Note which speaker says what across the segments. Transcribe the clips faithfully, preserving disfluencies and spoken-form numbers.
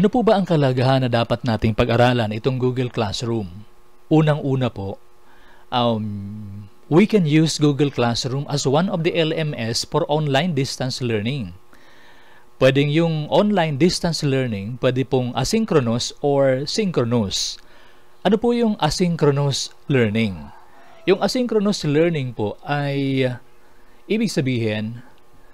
Speaker 1: Ano po ba ang kalagahan na dapat nating pag-aralan itong Google Classroom? Unang-una po, um, we can use Google Classroom as one of the L M S for online distance learning. Pwedeng yung online distance learning, pwede pong asynchronous or synchronous. Ano po yung asynchronous learning? Yung asynchronous learning po ay uh, ibig sabihin,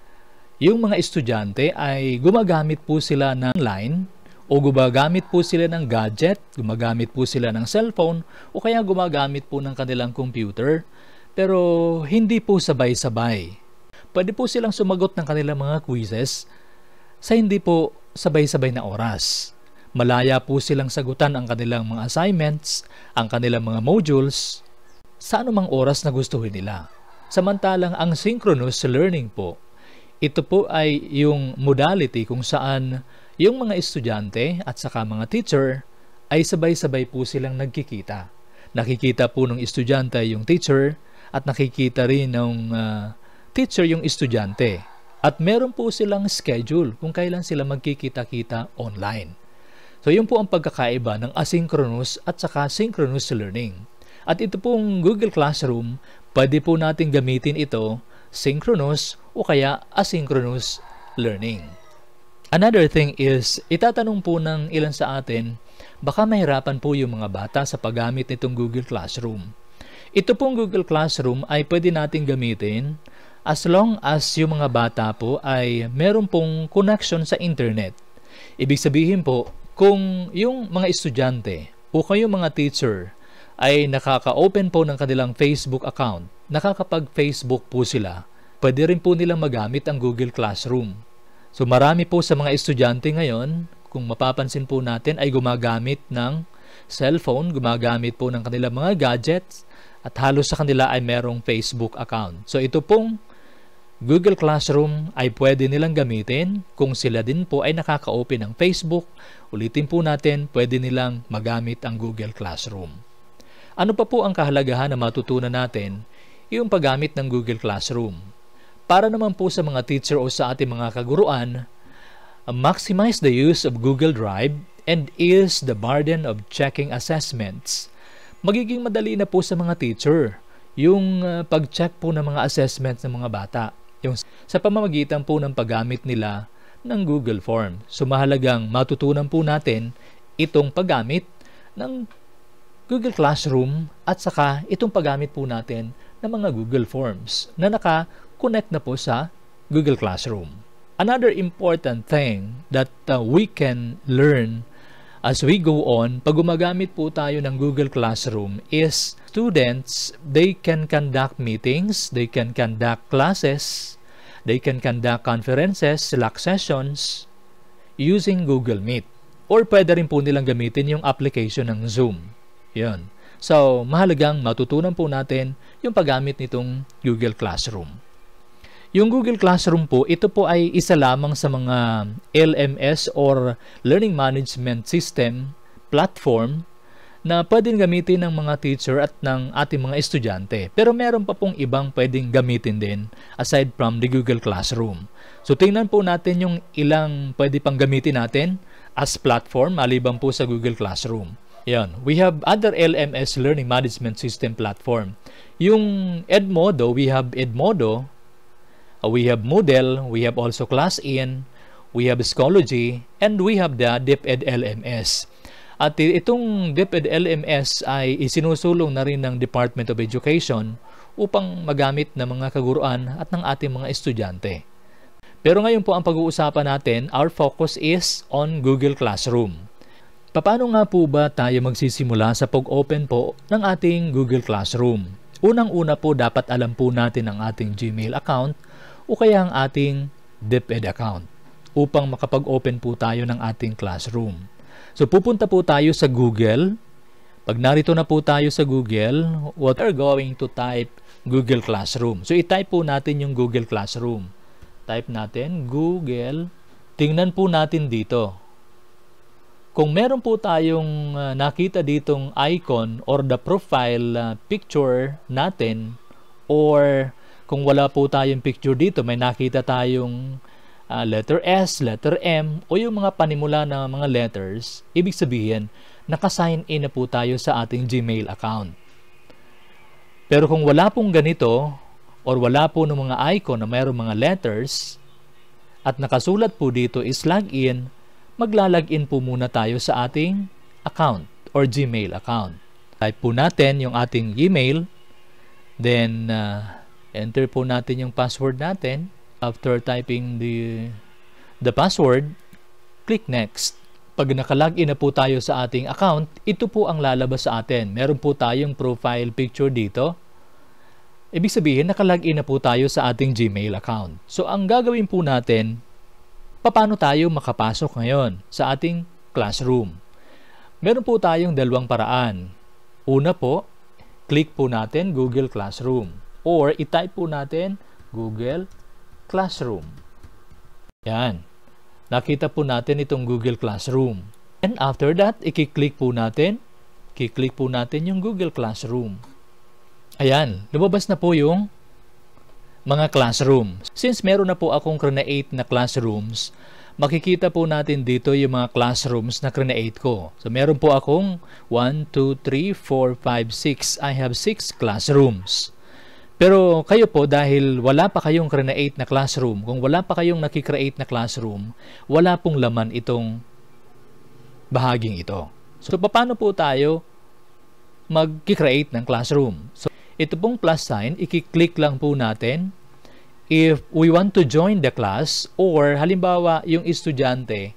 Speaker 1: yung mga estudyante ay gumagamit po sila ng line o gumagamit po sila ng gadget, gumagamit po sila ng cellphone o kaya gumagamit po ng kanilang computer, pero hindi po sabay-sabay. Pwede po silang sumagot ng kanilang mga quizzes sa hindi po sabay-sabay na oras. Malaya po silang sagutan ang kanilang mga assignments, ang kanilang mga modules, sa anumang oras na gustuhin nila. Samantalang ang synchronous learning po, ito po ay yung modality kung saan yung mga estudyante at saka mga teacher ay sabay-sabay po silang nagkikita. Nakikita po ng estudyante yung teacher at nakikita rin ng uh, teacher yung estudyante. At meron po silang schedule kung kailan sila magkikita-kita online. So yun po ang pagkakaiba ng asynchronous at saka synchronous learning. At ito pong Google Classroom, pwede po natin gamitin ito synchronous o kaya asynchronous learning. Another thing is, itatanong po ng ilan sa atin, baka mahirapan po yung mga bata sa paggamit nitong Google Classroom. Ito pong Google Classroom ay pwede natin gamitin as long as yung mga bata po ay meron pong connection sa internet. Ibig sabihin po, kung yung mga estudyante o kayong mga teacher ay nakaka-open po ng kanilang Facebook account, nakakapag-Facebook po sila, pwede rin po nilang magamit ang Google Classroom. So marami po sa mga estudyante ngayon, kung mapapansin po natin, ay gumagamit ng cellphone, gumagamit po ng kanilang mga gadgets, at halos sa kanila ay merong Facebook account. So ito pong Google Classroom ay pwede nilang gamitin kung sila din po ay nakaka-open ng Facebook. Ulitin po natin, pwede nilang magamit ang Google Classroom. Ano pa po ang kahalagahan na matutunan natin yung paggamit ng Google Classroom? Para naman po sa mga teacher o sa ating mga kaguruan, maximize the use of Google Drive and ease the burden of checking assessments. Magiging madali na po sa mga teacher yung uh, pag-check po ng mga assessments ng mga bata, yung sa pamamagitan po ng paggamit nila ng Google Form. So mahalagang matutunan po natin itong paggamit ng Google Classroom at saka itong paggamit po natin ng mga Google Forms na naka-connect na po sa Google Classroom. Another important thing that uh, we can learn as we go on, pag gumagamit po tayo ng Google Classroom is students, they can conduct meetings, they can conduct classes, they can conduct conferences, Slack sessions using Google Meet. Or pwede rin po nilang gamitin yung application ng Zoom. Yan. So, mahalagang matutunan po natin yung paggamit nitong Google Classroom. Yung Google Classroom po, ito po ay isa lamang sa mga L M S or Learning Management System platform na pwedeng gamitin ng mga teacher at ng ating mga estudyante. Pero meron pa pong ibang pwedeng gamitin din aside from the Google Classroom. So, tingnan po natin yung ilang pwede pang gamitin natin as platform maliban po sa Google Classroom. Yan. We have other L M S Learning Management System platform. Yung Edmodo, we have Edmodo, uh, we have Moodle, we have also ClassIn, we have Schoology, and we have the DepEd L M S. At itong DepEd L M S ay isinusulong na rin ng Department of Education upang magamit ng mga kaguruan at ng ating mga estudyante. Pero ngayon po ang pag-uusapan natin, our focus is on Google Classroom. Paano nga po ba tayo magsisimula sa pag-open po ng ating Google Classroom? Unang-una po, dapat alam po natin ang ating Gmail account o kaya ang ating DepEd account upang makapag-open po tayo ng ating classroom. So pupunta po tayo sa Google. Pag narito na po tayo sa Google, what are going to type Google Classroom. So i-type po natin yung Google Classroom. Type natin Google. Tingnan po natin dito. Kung meron po tayong uh, nakita ditong icon or the profile uh, picture natin, or kung wala po tayong picture dito, may nakita tayong uh, letter S, letter M, o yung mga panimula na mga letters, ibig sabihin, nakasign in na po tayo sa ating Gmail account. Pero kung wala pong ganito, or wala po ng mga icon na mayroong mga letters, at nakasulat po dito is login, maglalagin po muna tayo sa ating account or Gmail account. Type po natin yung ating email, then uh, enter po natin yung password natin. After typing the, the password, click next. Pag nakalagin na po tayo sa ating account, ito po ang lalabas sa atin. Meron po tayong profile picture dito. Ibig sabihin, nakalagin na po tayo sa ating Gmail account. So, ang gagawin po natin, paano tayo makapasok ngayon sa ating classroom? Meron po tayong dalawang paraan. Una po, click po natin Google Classroom. Or, itype po natin Google Classroom. Yan. Nakita po natin itong Google Classroom. And after that, i-click po natin, i-click po natin yung Google Classroom. Ayan, lumabas na po yung mga classroom. Since meron na po akong create na classrooms, makikita po natin dito yung mga classrooms na create ko. So, meron po akong one, two, three, four, five, six. I have six classrooms. Pero kayo po, dahil wala pa kayong create na classroom, kung wala pa kayong nakikreate na classroom, wala pong laman itong bahaging ito. So, paano po tayo mag-create ng classroom? So, ito pong plus sign, i-click lang po natin if we want to join the class, or halimbawa, yung estudyante,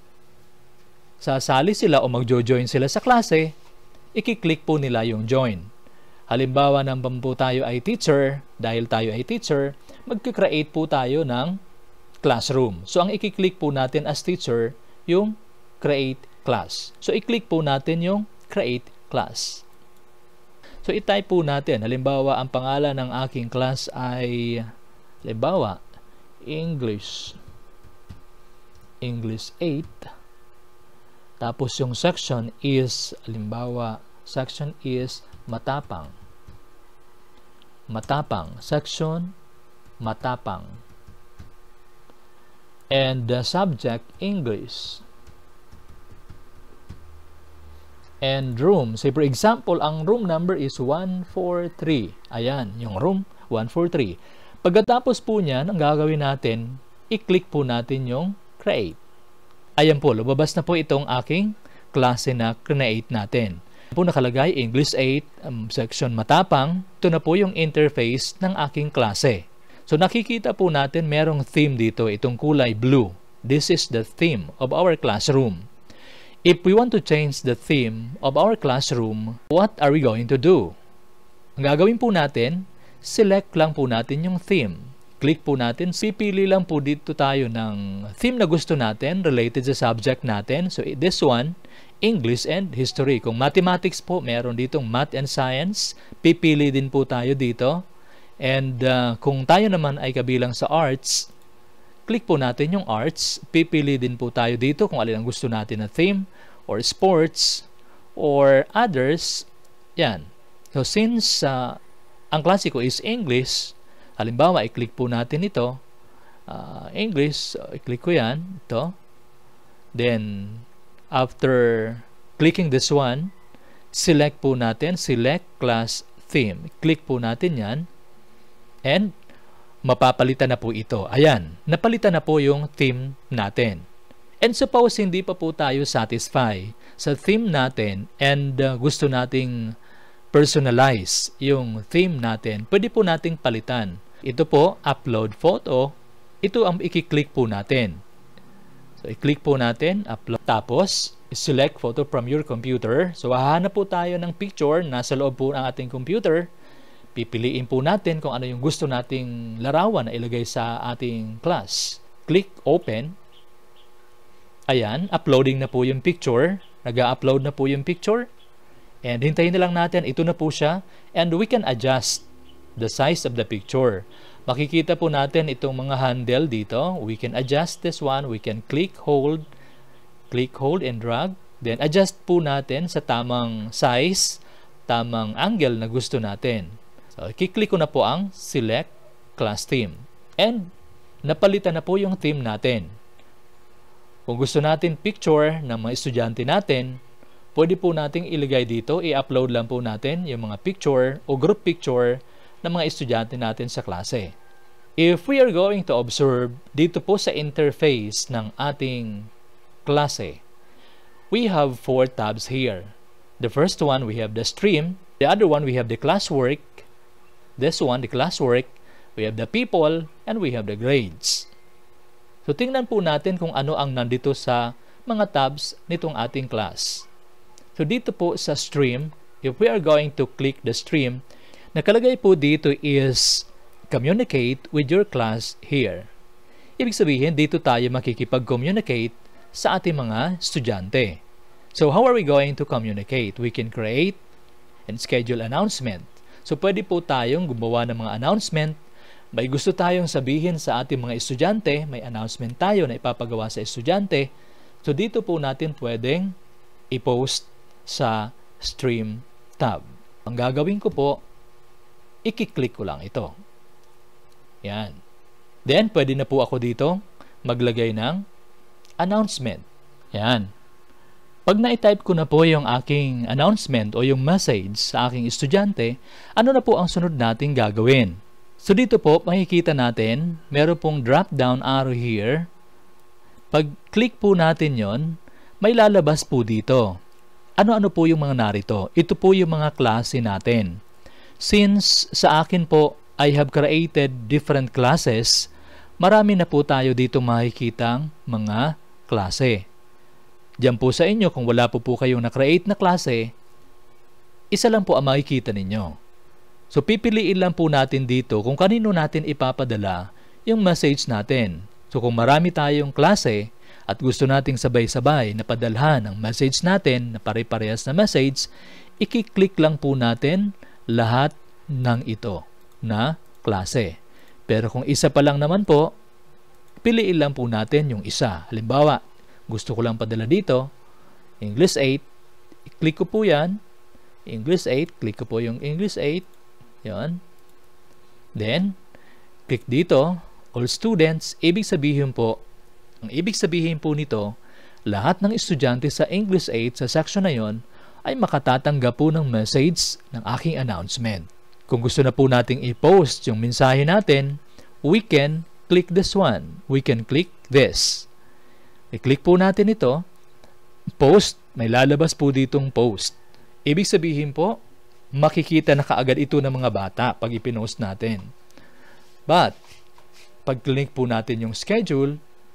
Speaker 1: sasali sila o magjo-join sila sa klase, i-click po nila yung join. Halimbawa naman po tayo ay teacher, dahil tayo ay teacher, mag-create po tayo ng classroom. So, ang i-click po natin as teacher, yung create class. So, i-click po natin yung create class. So, i-type po natin. Halimbawa, ang pangalan ng aking class ay, halimbawa, English. English eight. Tapos, yung section is, halimbawa, section is matapang. Matapang. Section, matapang. And the subject, English. And room. Say for example, ang room number is one four three. Ayan, yung room, one four three. Pagkatapos po niyan, ang gagawin natin, i-click po natin yung create. Ayan po, lumabas na po itong aking klase na create natin. Po nakalagay English eight, um, section matapang. Ito na po yung interface ng aking klase. So nakikita po natin merong theme dito, itong kulay blue. This is the theme of our classroom. If we want to change the theme of our classroom, what are we going to do? Ang gagawin po natin, select lang po natin yung theme. Click po natin, pipili lang po dito tayo ng theme na gusto natin related sa subject natin. So this one, English and History. Kung mathematics po, meron ditong Math and Science. Pipili din po tayo dito. And uh, kung tayo naman ay kabilang sa Arts, click po natin yung Arts. Pipili din po tayo dito kung alin ang gusto natin na theme, or Sports, or others. Yan. So since uh, ang klase ko is English, halimbawa, i-click po natin ito. Uh, English, so, i-click ko yan. Ito. Then, after clicking this one, select po natin, select class theme. Click po natin yan. And, mapapalitan na po ito. Ayan, napalitan na po yung theme natin. And suppose hindi pa po tayo satisfy sa theme natin and uh, gusto nating personalize yung theme natin, pwede po nating palitan. Ito po, upload photo. Ito ang i-click po natin. So, i-click po natin, upload. Tapos, select photo from your computer. So, hahanap po tayo ng picture nasa loob po ng ating computer. Pipiliin po natin kung ano yung gusto nating larawan na ilagay sa ating class. Click open. Ayan, uploading na po yung picture. Nag-upload na po yung picture. And hintayin na lang natin, ito na po siya. And we can adjust the size of the picture. Makikita po natin itong mga handle dito. We can adjust this one. We can click, hold, click, hold, and drag. Then, adjust po natin sa tamang size, tamang angle na gusto natin. So, kiklik ko na po ang Select Class Theme. And, napalitan na po yung theme natin. Kung gusto natin picture ng mga estudyante natin, pwede po nating ilagay dito, i-upload lang po natin yung mga picture o group picture ng mga estudyante natin sa klase. If we are going to observe dito po sa interface ng ating klase, we have four tabs here. The first one, we have the stream. The other one, we have the classwork. This one, the classwork. We have the people, and we have the grades. So, tingnan po natin kung ano ang nandito sa mga tabs nitong ating class. So, dito po sa stream, if we are going to click the stream, nakalagay po dito is communicate with your class here. Ibig sabihin, dito tayo makikipag-communicate sa ating mga estudyante. So, how are we going to communicate? We can create and schedule announcement. So, pwede po tayong gumawa ng mga announcement. May gusto tayong sabihin sa ating mga estudyante, may announcement tayo na ipapagawa sa estudyante. So, dito po natin pwedeng i-post sa stream tab. Ang gagawin ko po, i-click ko lang ito. Yan. Then, pwede na po ako dito maglagay ng announcement. Yan. Pag na-type ko na po yung aking announcement o yung message sa aking estudyante, ano na po ang sunod nating gagawin? So, dito po, makikita natin, meron pong drop-down arrow here. Pag-click po natin yon, may lalabas po dito. Ano-ano po yung mga narito? Ito po yung mga klase natin. Since sa akin po, I have created different classes, marami na po tayo dito makikitang mga klase. Diyan po sa inyo, kung wala po po kayong na-create na klase, isa lang po ang makikita ninyo. So, pipiliin lang po natin dito kung kanino natin ipapadala yung message natin. So, kung marami tayong klase at gusto nating sabay-sabay na padalhan ang message natin na pare-parehas na message, i-click lang po natin lahat ng ito na klase. Pero kung isa pa lang naman po, piliin lang po natin yung isa. Halimbawa, gusto ko lang padala dito, English eight, i-click ko po yan, English eight, click ko po yung English eight, yan. Then, click dito, all students, ibig sabihin po, ang ibig sabihin po nito, lahat ng estudyante sa English eight sa section na yon ay makatatanggap po ng message ng aking announcement. Kung gusto na po nating i-post yung mensahe natin, we can click this one. We can click this. I-click po natin ito, post, may lalabas po ditong post. Ibig sabihin po, makikita na kaagad ito ng mga bata pag ipinost natin. But, pag click po natin yung schedule,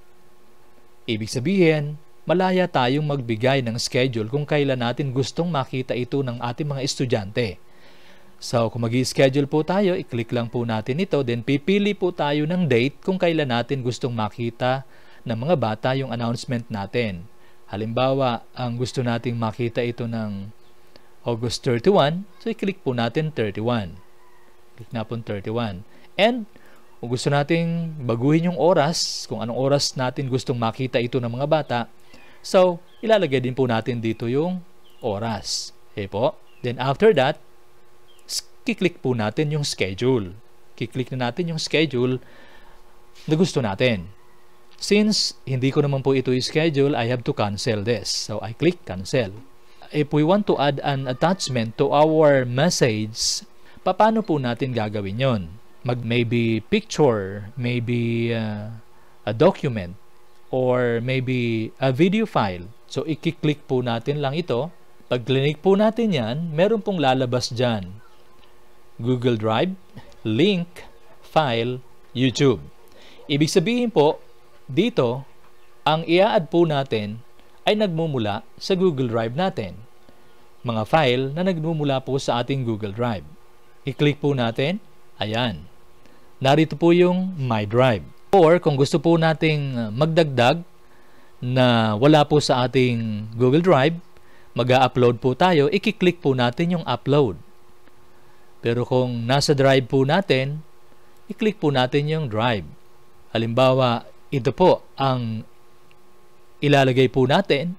Speaker 1: ibig sabihin, malaya tayong magbigay ng schedule kung kailan natin gustong makita ito ng ating mga estudyante. So, kung mag-i-schedule po tayo, i-click lang po natin ito, then pipili po tayo ng date kung kailan natin gustong makita ng mga bata yung announcement natin. Halimbawa, ang gusto nating makita ito ng August thirty-one, so i-click po natin thirty-one. Click na po thirty-one. And, kung gusto nating baguhin yung oras, kung anong oras natin gustong makita ito ng mga bata, so, ilalagay din po natin dito yung oras. Okay po? Then, after that, kiklik po natin yung schedule. Kiklik na natin yung schedule na gusto natin. Since hindi ko naman po ito i-schedule, I have to cancel this. So, I click cancel. If we want to add an attachment to our message, paano po natin gagawin yon? Mag maybe picture, maybe uh, a document, or maybe a video file. So, i-click po natin lang ito. Pag click po natin yan, meron pong lalabas dyan. Google Drive, link, file, YouTube. Ibig sabihin po, dito, ang i-add po natin ay nagmumula sa Google Drive natin. Mga file na nagmumula po sa ating Google Drive. I-click po natin, ayan. Narito po yung My Drive. Or kung gusto po nating magdagdag na wala po sa ating Google Drive, mag-a-upload po tayo, i-click po natin yung upload. Pero kung nasa drive po natin, i-click po natin yung drive. Halimbawa, ito po ang ilalagay po natin.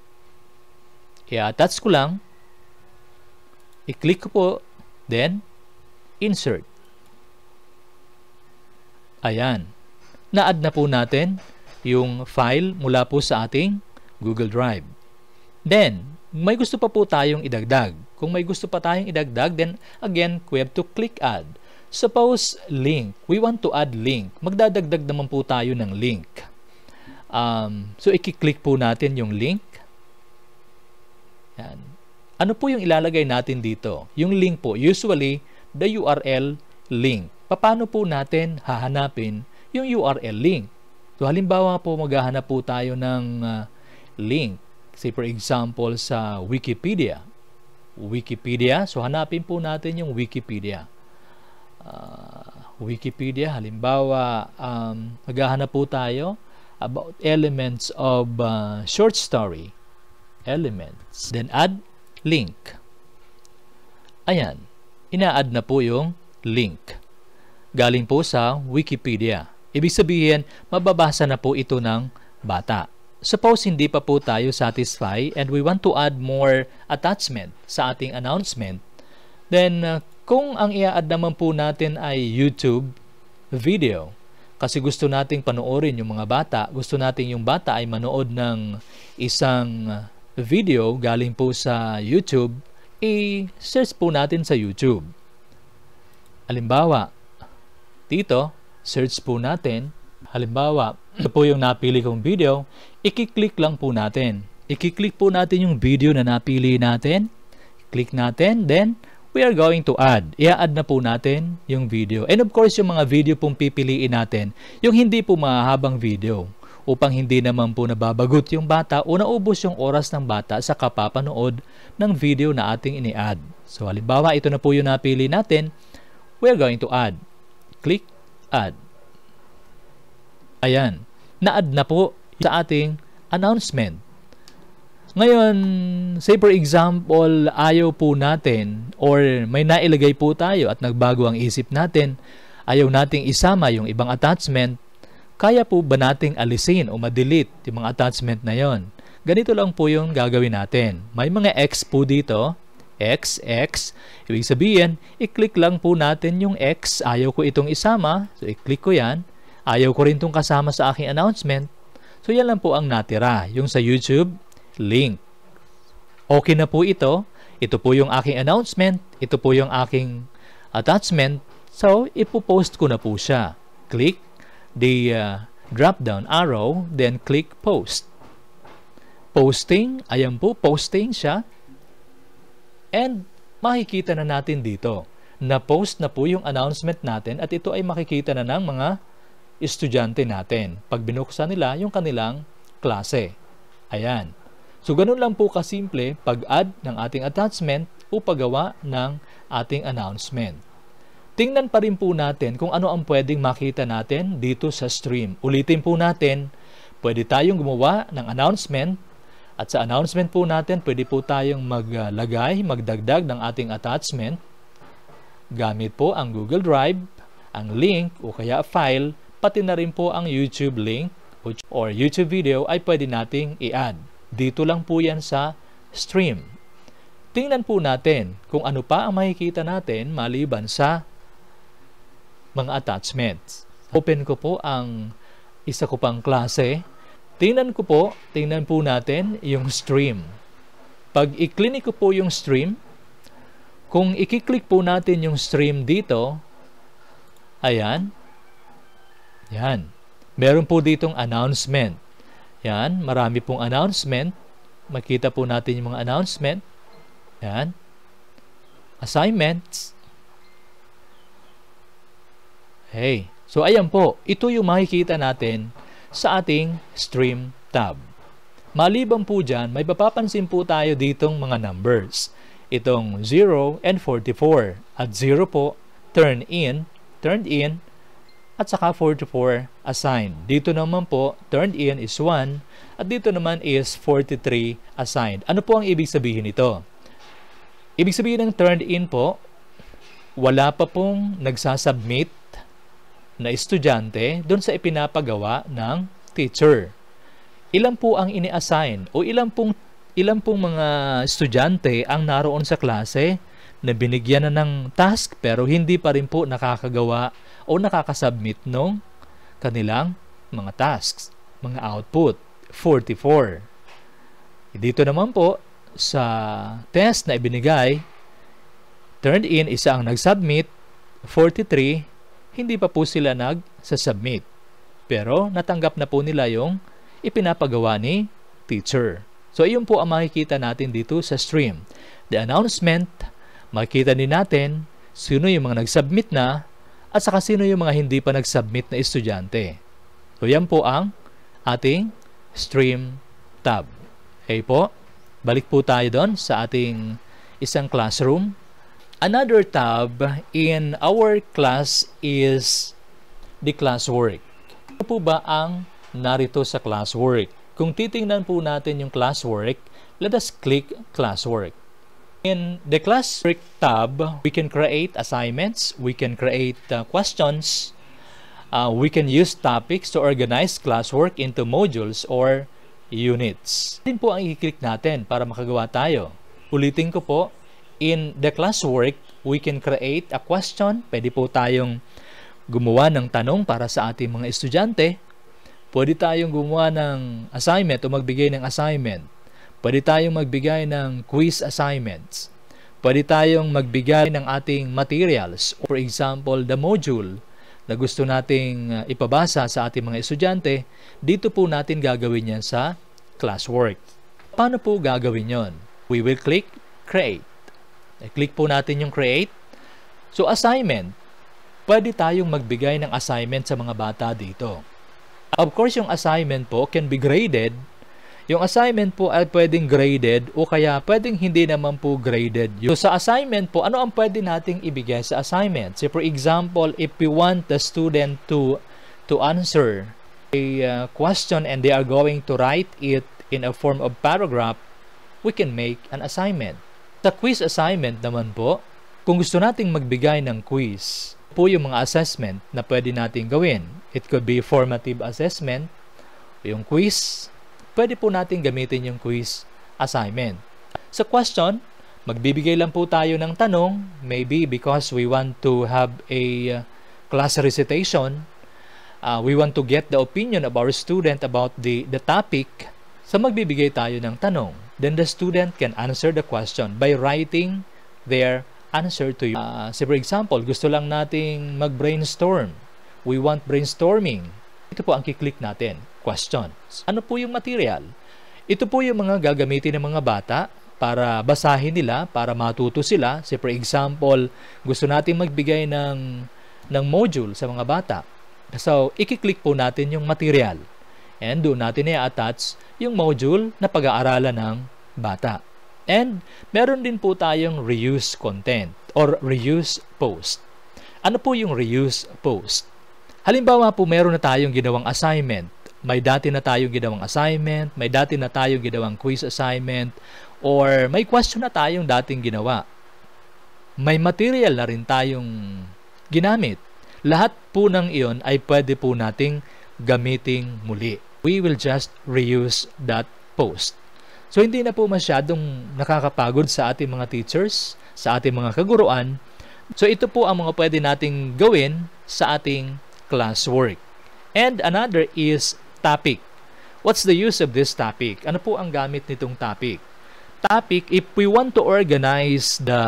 Speaker 1: I-attach ko lang. I-click ko po. Then, insert. Ayan. na-add na po natin yung file mula po sa ating Google Drive. Then, may gusto pa po tayong idagdag. Kung may gusto pa tayong idagdag, then again, we have to click add. Suppose link. We want to add link. Magdadagdag naman po tayo ng link. Um, so, i-click po natin yung link. Yan. Ano po yung ilalagay natin dito? Yung link po, usually, the U R L link. Paano po natin hahanapin yung U R L link? So, halimbawa po, maghahanap po tayo ng uh, link. Say, for example, sa Wikipedia. Wikipedia. So, hanapin po natin yung Wikipedia. Uh, Wikipedia, halimbawa, um, maghahanap po tayo about elements of uh, short story. Elements. Then, add link. Ayan. Ina-add na po yung link. Galing po sa Wikipedia. Ibig sabihin, mababasa na po ito ng bata. Suppose hindi pa po tayo satisfied and we want to add more attachment sa ating announcement, then uh, kung ang i-add naman po natin ay YouTube video, kasi gusto nating panoorin yung mga bata, gusto nating yung bata ay manood ng isang video galing po sa YouTube, i-search po natin sa YouTube. Halimbawa, dito, search po natin, halimbawa, ito po yung napili kong video, i-click lang po natin. I-click po natin yung video na napili natin. Click natin, then we are going to add. I-add na po natin yung video. And of course, yung mga video pong pipiliin natin, yung hindi po mahabang video, upang hindi naman po nababagot yung bata o naubos yung oras ng bata sa kapapanood ng video na ating ini-add. So, halimbawa, ito na po yung napili natin. We are going to add. Click, add. Ayan, na-add na po sa ating announcement. Ngayon, say for example, ayaw po natin or may nailagay po tayo at nagbago ang isip natin, ayaw nating isama yung ibang attachment, kaya po ba nating alisin o ma-delete yung mga attachment na yon? Ganito lang po yung gagawin natin. May mga X po dito, X, X. Ibig sabihin, i-click lang po natin yung X. Ayaw ko itong isama, so i-click ko yan. Ayaw ko rin itong kasama sa aking announcement. So, yan lang po ang natira. Yung sa YouTube, link. Okay na po ito. Ito po yung aking announcement. Ito po yung aking attachment. So, ipopost ko na po siya. Click the uh, drop-down arrow, then click post. Posting. Ayan po, posting siya. And, makikita na natin dito. Na-post na po yung announcement natin at ito ay makikita na ng mga estudyante natin pag binuksan nila yung kanilang klase. Ayan. So, ganun lang po kasimple pag-add ng ating attachment o paggawa ng ating announcement. Tingnan pa rin po natin kung ano ang pwedeng makita natin dito sa stream. Ulitin po natin, pwede tayong gumawa ng announcement at sa announcement po natin, pwede po tayong maglagay, magdagdag ng ating attachment gamit po ang Google Drive, ang link o kaya file, pati na rin po ang YouTube link or YouTube video ay pwede nating i-add. Dito lang po yan sa stream. Tingnan po natin kung ano pa ang makikita natin maliban sa mga attachments. Open ko po ang isa ko pang klase. Tingnan ko po, tingnan po natin yung stream. Pag i-click ko po yung stream, kung i-click po natin yung stream dito, ayan, yan. Meron po ditong announcement. Yan, marami pong announcement. Makita po natin yung mga announcement. Yan. Assignments. Hey. So, ayan po. Ito yung makikita natin sa ating stream tab. Maliban po dyan, may papapansin po tayo ditong mga numbers. Itong zero and forty-four. At zero po, turn in, turned in, at saka forty-four assigned. Dito naman po, turned in is one, at dito naman is forty-three assigned. Ano po ang ibig sabihin nito? Ibig sabihin ng turned in po, wala pa pong nagsasubmit na estudyante doon sa ipinapagawa ng teacher. Ilan po ang ini-assign o ilan pong, ilan pong mga estudyante ang naroon sa klase na binigyan na ng task pero hindi pa rin po nakakagawa o nakakasubmit ng kanilang mga tasks, mga output, forty-four. Dito naman po, sa test na ibinigay, turned in, isa ang nag-submit, forty-three, hindi pa po sila nag-submit. Pero natanggap na po nila yung ipinapagawa ni teacher. So, iyon po ang makikita natin dito sa stream. The announcement, makikita din natin sino yung mga nag-submit na at saka sino yung mga hindi pa nag-submit na estudyante. So, yan po ang ating stream tab. Okay po, balik po tayo doon sa ating isang classroom. Another tab in our class is the classwork. Ano po ba ang narito sa classwork? Kung titingnan po natin yung classwork, let us click classwork. In the classwork tab, we can create assignments, we can create uh, questions, uh, we can use topics to organize classwork into modules or units. Din po ang i-click natin para makagawa tayo. Ulitin ko po, in the classwork, we can create a question. Pwede po tayong gumawa ng tanong para sa ating mga estudyante. Pwede tayong gumawa ng assignment o magbigay ng assignment. Pwede tayong magbigay ng quiz assignments. Pwede tayong magbigay ng ating materials. For example, the module na gusto nating ipabasa sa ating mga estudyante, dito po natin gagawin yan sa classwork. Paano po gagawin yon? We will click create. I-click po natin yung create. So, assignment. Pwede tayong magbigay ng assignment sa mga bata dito. Of course, yung assignment po can be graded. Yung assignment po ay pwedeng graded o kaya pwedeng hindi naman po graded. So sa assignment po, ano ang pwede nating ibigay sa assignment? So for example, if we want the student to to answer a uh, question and they are going to write it in a form of paragraph, we can make an assignment. Sa quiz assignment naman po, kung gusto nating magbigay ng quiz, po yung mga assessment na pwede nating gawin. It could be formative assessment, yung quiz, pwede po natin gamitin yung quiz assignment. Sa question, magbibigay lang po tayo ng tanong, maybe because we want to have a uh, class recitation, uh, we want to get the opinion of our student about the, the topic, so magbibigay tayo ng tanong. Then the student can answer the question by writing their answer to you. Uh, so for example, gusto lang nating mag-brainstorm. We want brainstorming. Ito po ang kiklik natin. Questions. Ano po yung material? Ito po yung mga gagamitin ng mga bata para basahin nila, para matuto sila. So for example, gusto natin magbigay ng, ng module sa mga bata. So, ikiklik po natin yung material. And doon natin i-attach yung module na pag-aaralan ng bata. And meron din po tayong reuse content or reuse post. Ano po yung reuse post? Halimbawa po meron na tayong ginawang assignment. May dati na tayong ginawang assignment, may dati na tayong ginawang quiz assignment, or may question na tayong dating ginawa. May material na rin tayong ginamit. Lahat po ng iyon ay pwede po nating gamiting muli. We will just reuse that post. So, hindi na po masyadong nakakapagod sa ating mga teachers, sa ating mga kaguruan. So, ito po ang mga pwede nating gawin sa ating classwork. And another is topic. What's the use of this topic? Ano po ang gamit nitong topic? Topic, if we want to organize the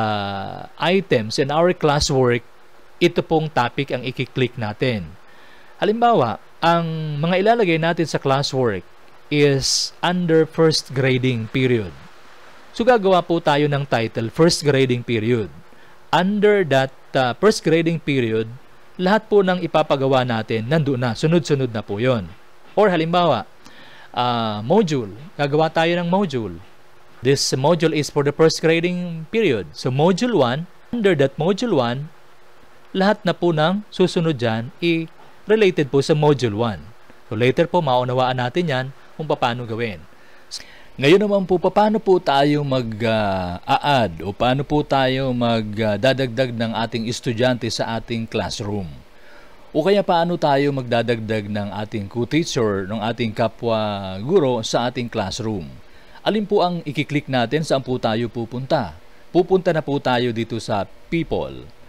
Speaker 1: items in our classwork, ito pong topic ang ikiklik natin. Halimbawa, ang mga ilalagay natin sa classwork is under first grading period. So, gagawa po tayo ng title, first grading period. Under that uh, first grading period, lahat po ng ipapagawa natin, nandun na, sunod-sunod na po yon. Or halimbawa, uh, module, gagawa tayo ng module. This module is for the first grading period. So, module one, under that module one, lahat na po ng susunod dyan, i-related po sa module one. So, later po, maunawaan natin yan kung paano gawin. Ngayon naman po, paano po tayo mag-a-add uh, o paano po tayo magdadagdag uh, ng ating estudyante sa ating classroom? O kaya paano tayo magdadagdag ng ating co-teacher, ng ating kapwa guro sa ating classroom? Alin po ang ikiklik natin, saan po tayo pupunta? Pupunta na po tayo dito sa People.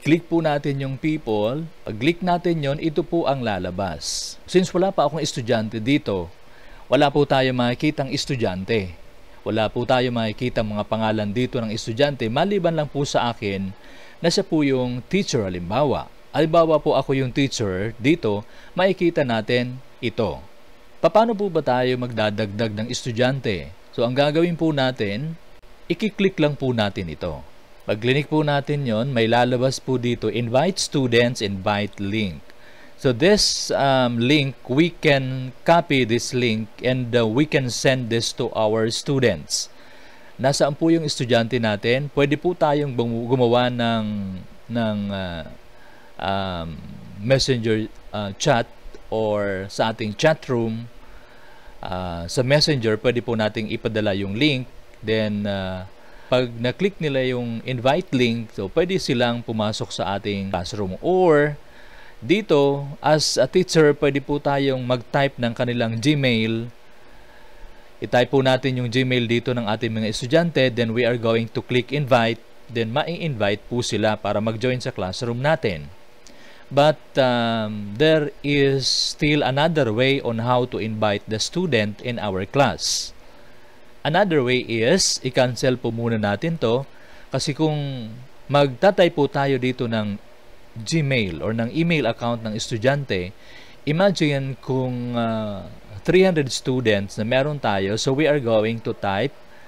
Speaker 1: Click po natin yung people. Pag click natin yon, ito po ang lalabas. Since wala pa akong estudyante dito, wala po tayo makikitang estudyante. Wala po tayo makikitang mga pangalan dito ng estudyante, maliban lang po sa akin na siya po yung teacher halimbawa. Halimbawa po ako yung teacher dito, makikita natin ito. Paano po ba tayo magdadagdag ng estudyante? So ang gagawin po natin, i-click lang po natin ito. Pag click po natin yon, may lalabas po dito, invite students, invite link. So this um, link, we can copy this link and uh, we can send this to our students. Nasaan po yung estudyante natin? Pwede po tayong gumawa ng, ng uh, um, messenger uh, chat or sa ating chat room. Uh, sa messenger, pwede po nating ipadala yung link. Then, uh, pag na-click nila yung invite link, so pwede silang pumasok sa ating classroom. Or, dito, as a teacher, pwede po tayong mag-type ng kanilang Gmail. I-type po natin yung Gmail dito ng ating mga estudyante. Then, we are going to click invite. Then, ma-invite po sila para mag-join sa classroom natin. But, um, there is still another way on how to invite the student in our class. Another way is, i-cancel po muna natin to. Kasi kung magtatay po tayo dito ng Gmail or ng email account ng estudyante, imagine kung uh, three hundred students na meron tayo, so we are going to type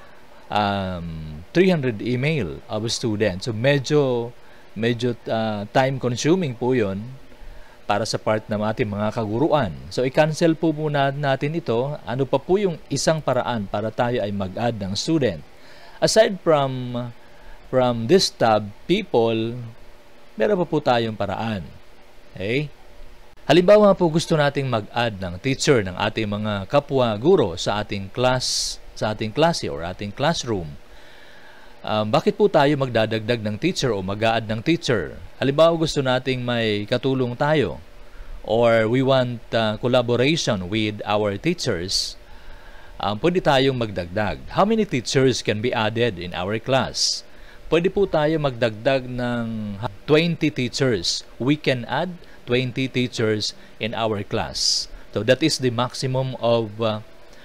Speaker 1: um, three hundred email of students. So medyo medyo uh, time consuming po yon para sa part ng ating mga kaguruan. So i-cancel po muna natin ito. Ano pa po yung isang paraan para tayo ay mag-add ng student? Aside from from this tab, people, meron pa po tayong paraan. Okay? Halimbawa po gusto nating mag-add ng teacher ng ating mga kapwa guro sa ating class, sa ating klase or ating classroom. Um, bakit po tayo magdadagdag ng teacher o mag-a-add ng teacher? Halimbawa gusto nating may katulong tayo or we want uh, collaboration with our teachers. Um, pwede tayong magdagdag. How many teachers can be added in our class? Pwede po tayo magdagdag ng twenty teachers. We can add twenty teachers in our class. So that is the maximum of uh,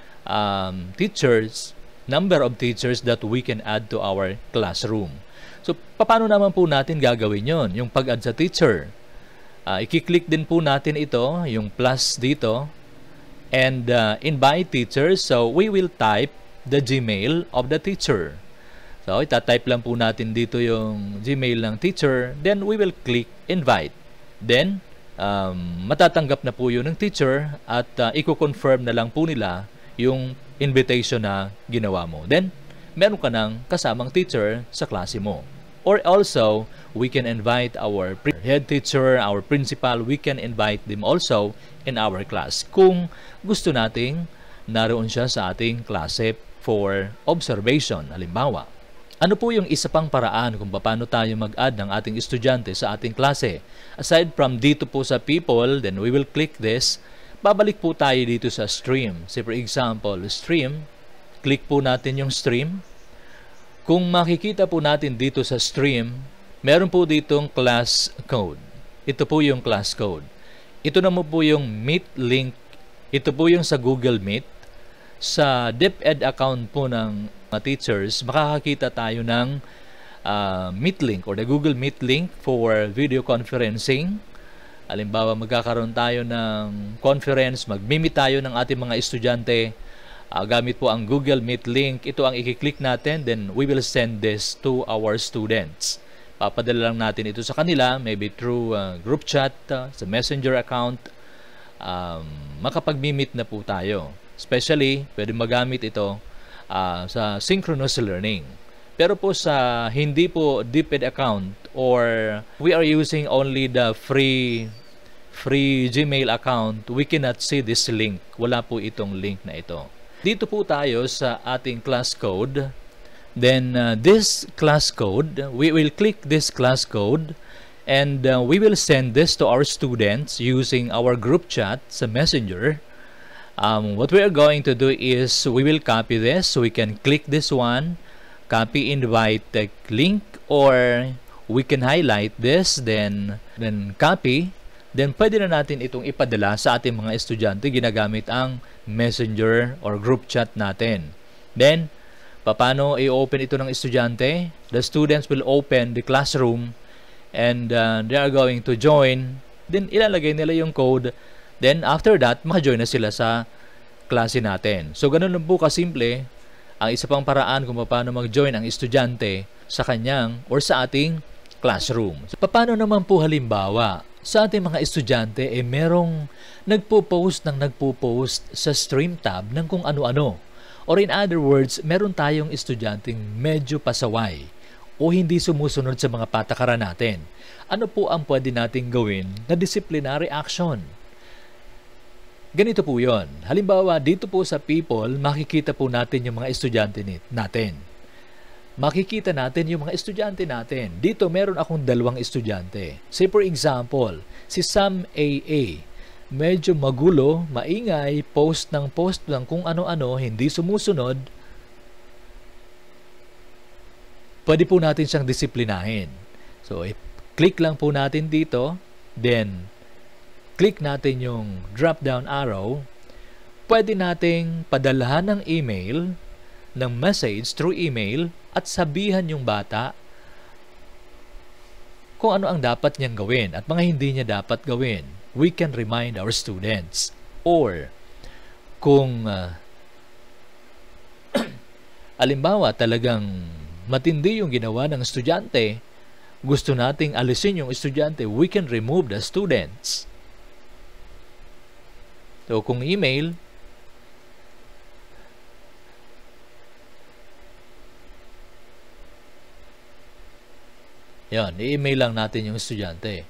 Speaker 1: um, teachers, number of teachers that we can add to our classroom. So paano naman po natin gagawin yon? Yung pag-add sa teacher. Uh, i-click din po natin ito, yung plus dito, and uh, invite teachers. So we will type the Gmail of the teacher. So, itatype lang po natin dito yung Gmail ng teacher. Then, we will click invite. Then, um, matatanggap na po yun ng teacher at uh, i-confirm na lang po nila yung invitation na ginawa mo. Then, meron ka ng kasamang teacher sa klase mo. Or also, we can invite our head teacher, our principal. We can invite them also in our class. Kung gusto nating naroon siya sa ating klase for observation, halimbawa. Ano po yung isa pang paraan kung paano tayo mag-add ng ating estudyante sa ating klase? Aside from dito po sa people, then we will click this. Babalik po tayo dito sa stream. Say for example, stream. Click po natin yung stream. Kung makikita po natin dito sa stream, meron po ditong class code. Ito po yung class code. Ito naman po yung Meet link. Ito po yung sa Google Meet. Sa DepEd account po ng mga teachers, makakakita tayo ng uh, Meet link or the Google Meet link for video conferencing. Halimbawa, magkakaroon tayo ng conference, mag-meet tayo ng ating mga estudyante. Uh, gamit po ang Google Meet link. Ito ang i-click natin, then we will send this to our students. Papadala lang natin ito sa kanila, maybe through uh, group chat, uh, sa messenger account. Um, makapag-meet na po tayo. Especially, pwede magamit ito uh, sa synchronous learning. Pero po sa hindi po DepEd account or we are using only the free free Gmail account, we cannot see this link. Wala po itong link na ito. Dito po tayo sa ating class code. Then uh, this class code, we will click this class code and uh, we will send this to our students using our group chat sa Messenger. Um, what we are going to do is we will copy this. So we can click this one, copy invite link, or we can highlight this, then, then copy, then pwede na natin itong ipadala sa ating mga estudyante ginagamit ang messenger or group chat natin. Then, paano i-open ito ng estudyante? The students will open the classroom and uh, they are going to join. Then, ilalagay nila yung code. Then, after that, maka-join na sila sa klase natin. So, ganun lang po kasimple ang isa pang paraan kung paano mag-join ang estudyante sa kanyang or sa ating classroom. So, paano naman po halimbawa sa ating mga estudyante eh merong nagpo-post ng nagpo-post sa stream tab ng kung ano-ano. Or in other words, meron tayong estudyanteng medyo pasaway o hindi sumusunod sa mga patakaran natin. Ano po ang pwede nating gawin na disciplinary action? Ganito po yon. Halimbawa, dito po sa people, makikita po natin yung mga estudyante natin. Makikita natin yung mga estudyante natin. Dito, meron akong dalawang estudyante. Say for example, si Sam A A. Medyo magulo, maingay, post ng post ng kung ano-ano, hindi sumusunod. Pwede po natin siyang disiplinahin. So, click lang po natin dito, then click natin yung drop-down arrow. Pwede nating padalahan ng email, ng message through email, at sabihan yung bata kung ano ang dapat niyang gawin at mga hindi niya dapat gawin. We can remind our students. Or, kung uh, alimbawa talagang matindi yung ginawa ng estudyante, gusto nating alisin yung estudyante, we can remove the students. So, kung email, yan, i-email lang natin yung estudyante.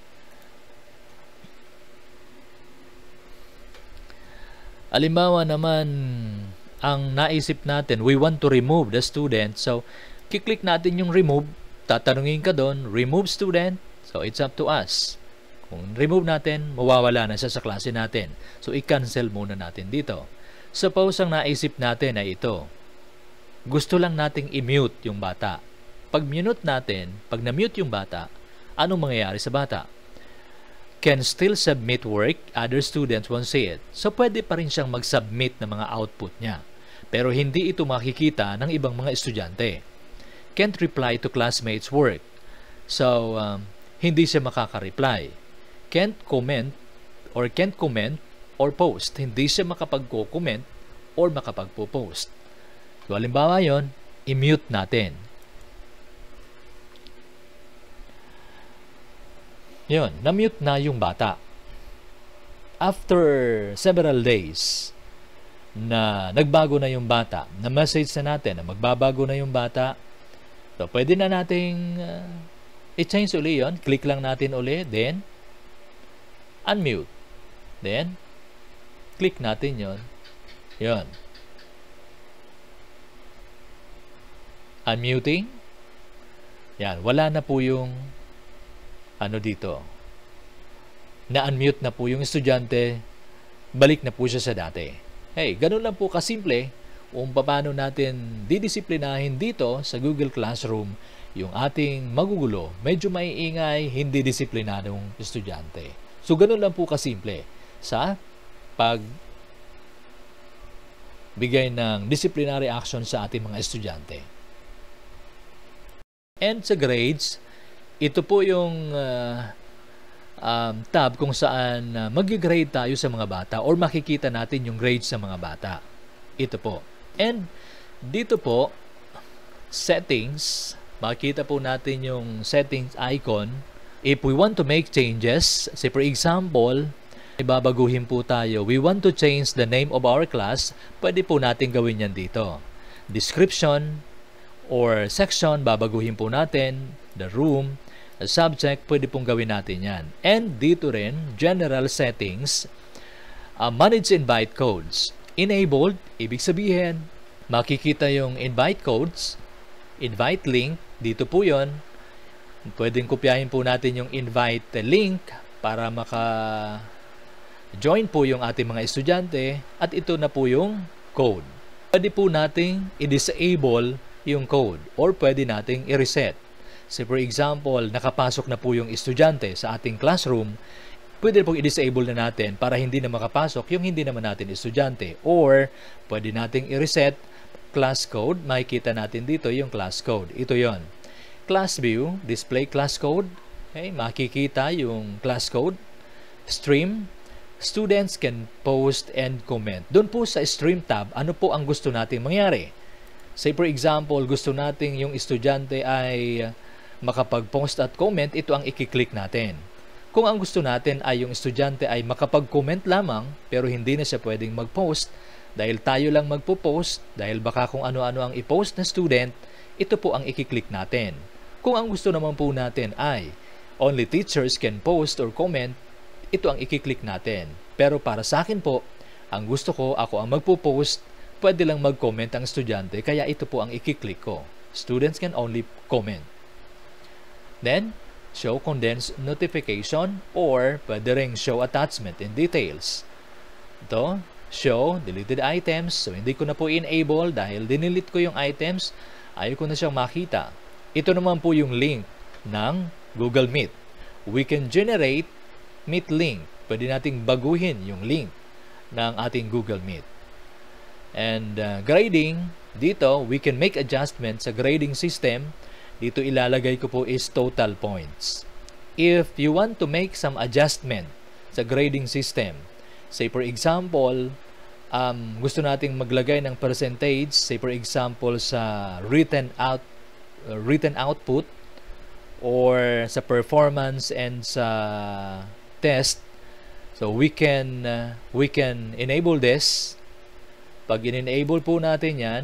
Speaker 1: Halimbawa naman, ang naisip natin, we want to remove the student. So, kiklik natin yung remove, tatanungin ka doon, remove student. So, it's up to us. Kung remove natin, mawawala na siya sa klase natin. So, i-cancel muna natin dito. Suppose ang naisip natin ay ito. Gusto lang nating i-mute yung bata. Pag mute natin, pag na-mute yung bata, anong mangyayari sa bata? Can still submit work, other students won't see it. So, pwede pa rin siyang mag-submit ng mga output niya. Pero hindi ito makikita ng ibang mga estudyante. Can't reply to classmates' work. So, um, hindi siya makaka-reply. Can't comment or can't comment or post. Hindi siya makapag-comment or makapag-post. So, halimbawa yon, i-mute natin. Yun, na-mute na yung bata. After several days na nagbago na yung bata, na-message na natin na magbabago na yung bata, so pwede na nating uh, i-change uli yun. Click lang natin uli, then unmute. Then, click natin yun. Yun. Unmuting. Yan, wala na po yung ano dito, na-unmute na po yung estudyante, balik na po siya sa dati. Hey, ganun lang po kasimple kung paano natin didisiplinahin dito sa Google Classroom yung ating magugulo, medyo maiingay, hindi disiplinadong estudyante. So, ganun lang po kasimple sa pag bigay ng disciplinary action sa ating mga estudyante. And sa grades, ito po yung uh, um, tab kung saan uh, mag-grade tayo sa mga bata or makikita natin yung grades sa mga bata. Ito po. And dito po, settings, makikita po natin yung settings icon. If we want to make changes, say for example, ibabaguhin po tayo, we want to change the name of our class, pwede po natin gawin yan dito. Description or section, babaguhin po natin. The room, the subject, pwede pong gawin natin yan. And dito rin, general settings, uh, manage invite codes. Enabled, ibig sabihin, makikita yung invite codes, invite link, dito po yon. Pwedeng kopyahin po natin yung invite link para maka-join po yung ating mga estudyante at ito na po yung code. Pwede po nating i-disable yung code or pwede nating i-reset. Say for example, nakapasok na po yung estudyante sa ating classroom, pwede pong i-disable na natin para hindi na makapasok yung hindi naman natin estudyante. Or, pwede nating i-reset class code. Makikita natin dito yung class code. Ito yon. Class view, display class code. Okay, makikita yung class code. Stream, students can post and comment. Doon po sa stream tab, ano po ang gusto nating mangyari? Say for example, gusto nating yung estudyante ay makapag-post at comment, ito ang i-click natin. Kung ang gusto natin ay yung estudyante ay makapag-comment lamang, pero hindi na siya pwedeng mag-post, dahil tayo lang magpo-post, dahil baka kung ano-ano ang i-post na student, ito po ang i-click natin. Kung ang gusto naman po natin ay only teachers can post or comment, ito ang i-click natin. Pero para sa akin po, ang gusto ko, ako ang magpo-post, pwede lang mag-comment ang estudyante, kaya ito po ang i-click ko. Students can only comment. Then, show condensed notification or pwede ring show attachment and details. Ito, show deleted items. So, hindi ko na po enable dahil dinelete ko yung items. Ayaw ko na siyang makita. Ito naman po yung link ng Google Meet. We can generate Meet link. Pwede nating baguhin yung link ng ating Google Meet. And uh, grading, dito, we can make adjustments sa grading system. Dito ilalagay ko po is total points. If you want to make some adjustment sa grading system, say for example, um, gusto nating maglagay ng percentage, say for example sa written out, uh, written output, or sa performance and sa test, so we can uh, we can enable this. Pag in-enable po natin yan,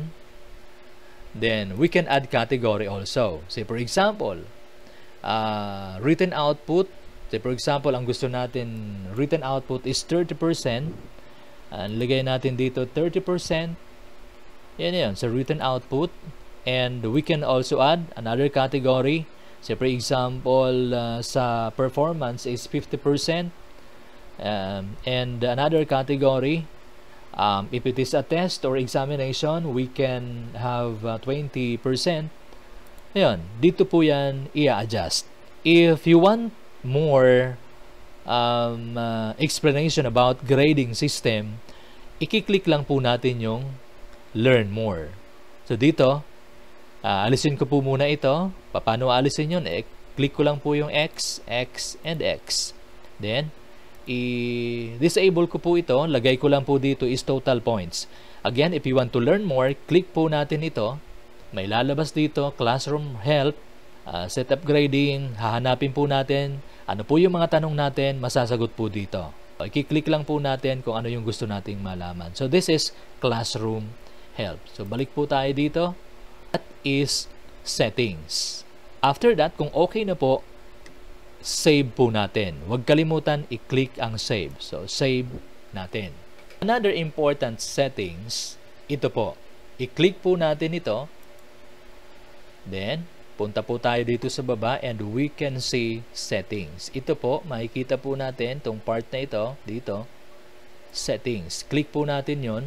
Speaker 1: then we can add category also. Say for example, uh, written output, say for example, ang gusto natin written output is thirty percent. Uh, lagay natin dito thirty percent. Yan yan, sa written output. And we can also add another category. Say for example, uh, sa performance is fifty percent. Um, and another category, um, if it is a test or examination, we can have uh, twenty percent. Ayan, dito po yan i-adjust. If you want more um, uh, explanation about grading system, i-click lang po natin yung learn more. So dito, uh, alisin ko po muna ito. Paano alisin yun? Eh, click ko lang po yung X, X, and X. Then, i-disable ko po ito. Lagay ko lang po dito is total points. Again, if you want to learn more, click po natin ito. May lalabas dito, classroom help, uh, setup grading. Hahanapin po natin ano po yung mga tanong natin, masasagot po dito. I-click lang po natin kung ano yung gusto nating malaman. So, this is classroom help. So, balik po tayo dito. That is settings. After that, kung okay na po, save po natin. Huwag kalimutan i-click ang save. So, save natin. Another important settings, ito po. I-click po natin ito. Then, punta po tayo dito sa baba and we can see settings. Ito po, makikita po natin itong part na ito, dito. Settings. Click po natin yon.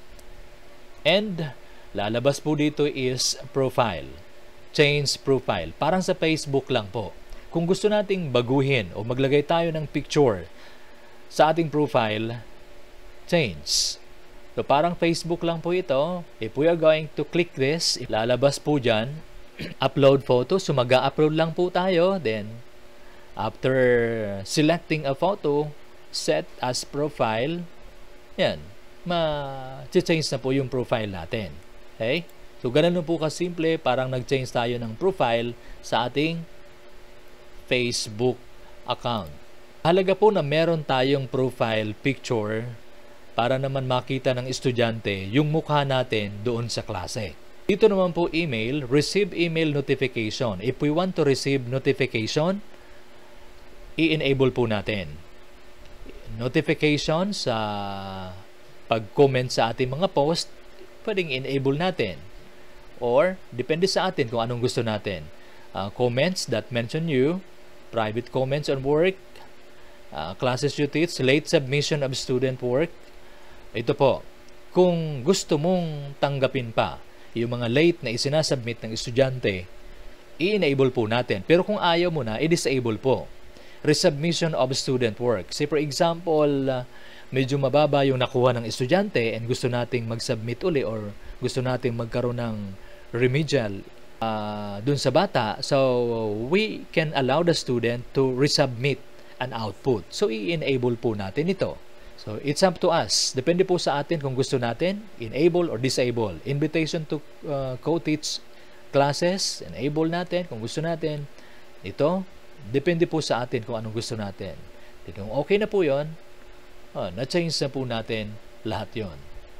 Speaker 1: And, lalabas po dito is profile. Change profile. Parang sa Facebook lang po. Kung gusto nating baguhin o maglagay tayo ng picture sa ating profile, change. So, parang Facebook lang po ito. If we are going to click this, lalabas po dyan, upload photo. So, mag-upload lang po tayo. Then, after selecting a photo, set as profile, yan, ma-change na po yung profile natin. Okay? So, ganun po kasimple, parang nag-change tayo ng profile sa ating Facebook account. Halaga po na meron tayong profile picture para naman makita ng estudyante yung mukha natin doon sa klase. Dito naman po email, receive email notification. If we want to receive notification, i-enable po natin. Notification sa pag-comment sa ating mga post, pwedeng enable natin. Or, depende sa atin kung anong gusto natin. Uh, comments that mention you, private comments on work, uh, classes you teach, late submission of student work. Ito po, kung gusto mong tanggapin pa yung mga late na isinasubmit ng estudyante, i-enable po natin. Pero kung ayaw mo na, i-disable po. Resubmission of student work. Say for example, uh, medyo mababa yung nakuha ng estudyante and gusto nating mag-submit uli or gusto nating magkaroon ng remedial uh, dun sa bata. So, we can allow the student to resubmit an output. So, i-enable po natin ito. So, it's up to us. Depende po sa atin kung gusto natin, enable or disable. Invitation to uh, co-teach classes, enable natin kung gusto natin. Ito, depende po sa atin kung anong gusto natin. Kung okay na po yun, oh, na-change na po natin lahat yon.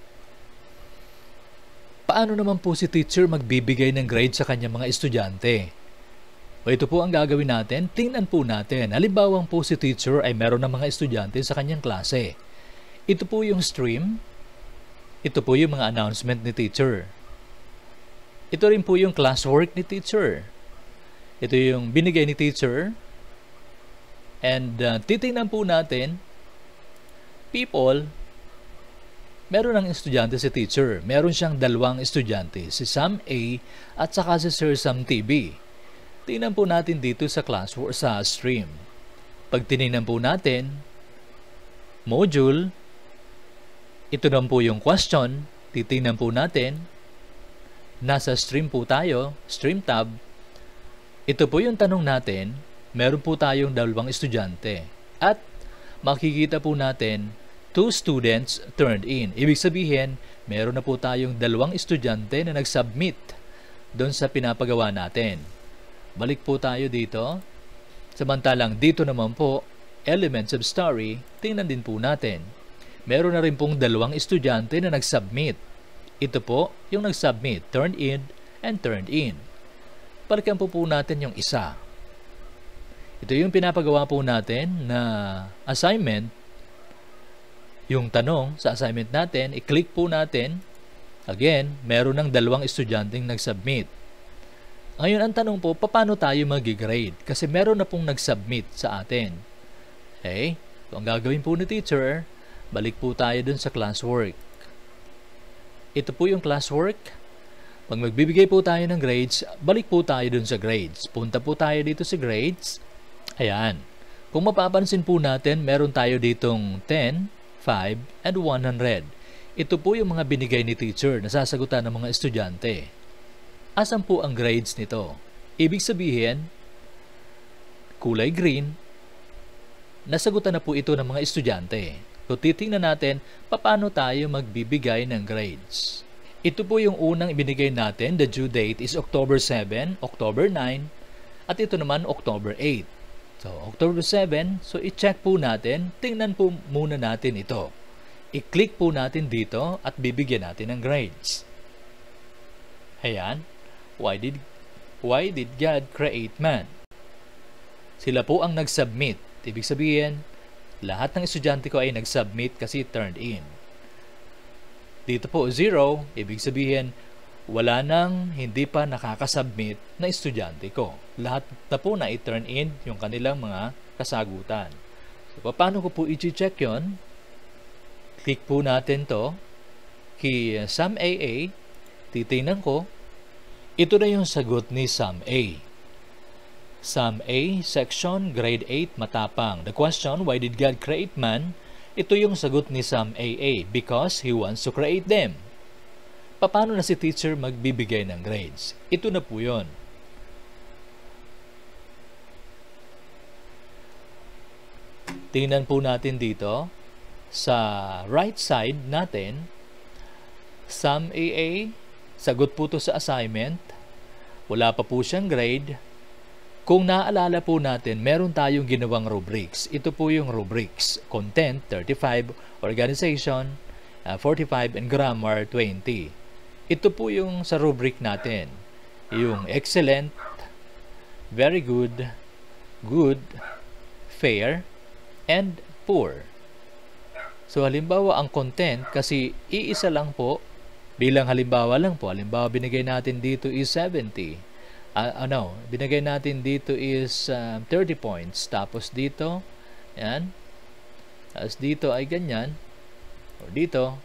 Speaker 1: Paano naman po si teacher magbibigay ng grade sa kanyang mga estudyante? O ito po ang gagawin natin. Tingnan po natin. Halimbawa po si teacher ay meron ng mga estudyante sa kanyang klase. Ito po yung stream. Ito po yung mga announcement ni teacher. Ito rin po yung classwork ni teacher. Ito yung binigay ni teacher. And uh, titingnan po natin, people, meron ng estudyante si teacher. Meron siyang dalawang estudyante, si Sam A at saka si Sir Sam T B. Tingnan po natin dito sa classwork, sa stream. Pag tinignan po natin, module, ito naman po yung question, titingnan po natin, nasa stream po tayo, stream tab. Ito po yung tanong natin, meron po tayong dalawang estudyante. At makikita po natin, two students turned in. Ibig sabihin, meron na po tayong dalawang estudyante na nag-submit doon sa pinapagawa natin. Balik po tayo dito. Samantalang dito naman po, elements of story, tingnan din po natin. Meron na rin pong dalawang estudyante na nag-submit. Ito po yung nag-submit, turned in and turned in. Balikan po po natin yung isa. Ito yung pinapagawa po natin na assignment. Yung tanong sa assignment natin, i-click po natin. Again, meron ng dalawang estudyanteng nag-submit. Ngayon, ang tanong po, paano tayo mag-grade? Kasi meron na pong nag-submit sa atin. Okay? So, ang gagawin po ni teacher, balik po tayo dun sa classwork. Ito po yung classwork. Pag magbibigay po tayo ng grades, balik po tayo dun sa grades. Punta po tayo dito sa grades. Ayan. Kung mapapansin po natin, meron tayo ditong ten, five, and one hundred. Ito po yung mga binigay ni teacher na sasagutan ng mga estudyante. Asan po ang grades nito? Ibig sabihin, kulay green, nasagutan na po ito ng mga estudyante. So, titingnan natin, paano tayo magbibigay ng grades. Ito po yung unang ibinigay natin. The due date is October seven, October nine, at ito naman October eight. So, October seven, so i-check po natin, tingnan po muna natin ito. I-click po natin dito at bibigyan natin ng grades. Ayan. Why did, why did God create man? Sila po ang nag-submit. Ibig sabihin, lahat ng estudyante ko ay nag-submit kasi turned in. Dito po, zero. Ibig sabihin, wala nang hindi pa nakakasubmit na estudyante ko. Lahat na po na i-turn in yung kanilang mga kasagutan. So, paano ko po i-check yon? Click po natin to. Kay Sam A A, titingnan ko. Ito na yung sagot ni Sam A. Sam A, section, grade eight, matapang. The question, why did God create man? Ito yung sagot ni Sam A A, because He wants to create them. Paano na si teacher magbibigay ng grades? Ito na po yun. Tingnan po natin dito, sa right side natin, Sam A A, sagot po to sa assignment. Wala pa po siyang grade. Kung naaalala po natin, meron tayong ginawang rubrics. Ito po yung rubrics. Content, thirty-five. Organization, uh, forty-five. And grammar, twenty. Ito po yung sa rubric natin. Yung excellent, very good, good, fair, and poor. So, halimbawa, ang content, kasi iisa lang po, bilang halimbawa lang po, halimbawa binigay natin dito is seventy. Uh, ano, binigay natin dito is uh, thirty points. Tapos dito, yan. Tapos dito ay ganyan. O dito,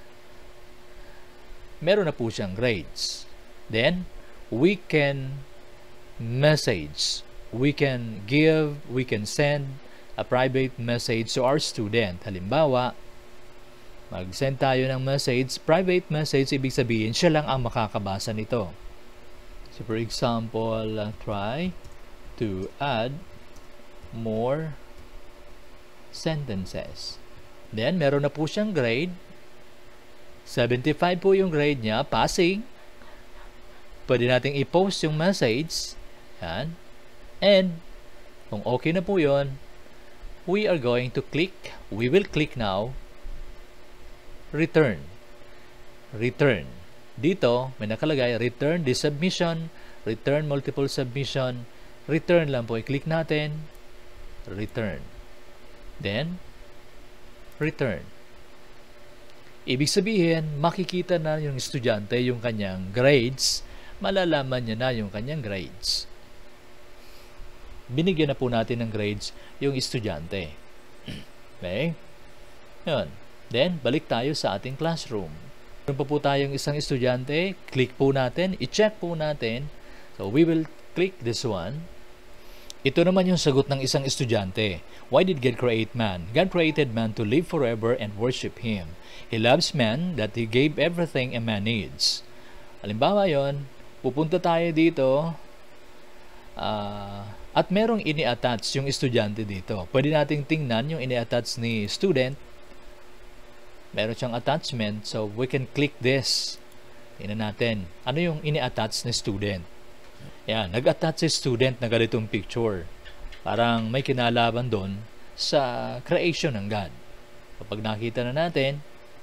Speaker 1: meron na po siyang grades. Then, we can message. We can give, we can send a private message to our student. Halimbawa, mag-send tayo ng message, private message, ibig sabihin, siya lang ang makakabasa nito. So, for example, uh, try to add more sentences. Then, meron na po siyang grade. seventy-five po yung grade niya, passing. Pwede nating i-post yung message. Yan. And, kung okay na po yun, we are going to click, we will click now, return. Return. Dito, may nakalagay, return this submission, return multiple submission, return lang po. I-click natin, return. Then, return. Ibig sabihin, makikita na yung estudyante yung kanyang grades, malalaman niya na yung kanyang grades. Binigyan na po natin ng grades yung estudyante. Okay? Yun. Then, balik tayo sa ating classroom. Meron pa po tayong isang estudyante, click po natin, i-check po natin. So, we will click this one. Ito naman yung sagot ng isang estudyante. Why did God create man? God created man to live forever and worship Him. He loves man that He gave everything a man needs. Halimbawa yon, pupunta tayo dito uh, at merong ini-attach yung estudyante dito. Pwede nating tingnan yung ini-attach ni student. Meron siyang attachment, so we can click this. Tingnan natin. Ano yung ini-attach ni student? Yan, nag-attach si student na ganitong picture. Parang may kinalaman doon sa creation ng God. Kapag nakita na natin,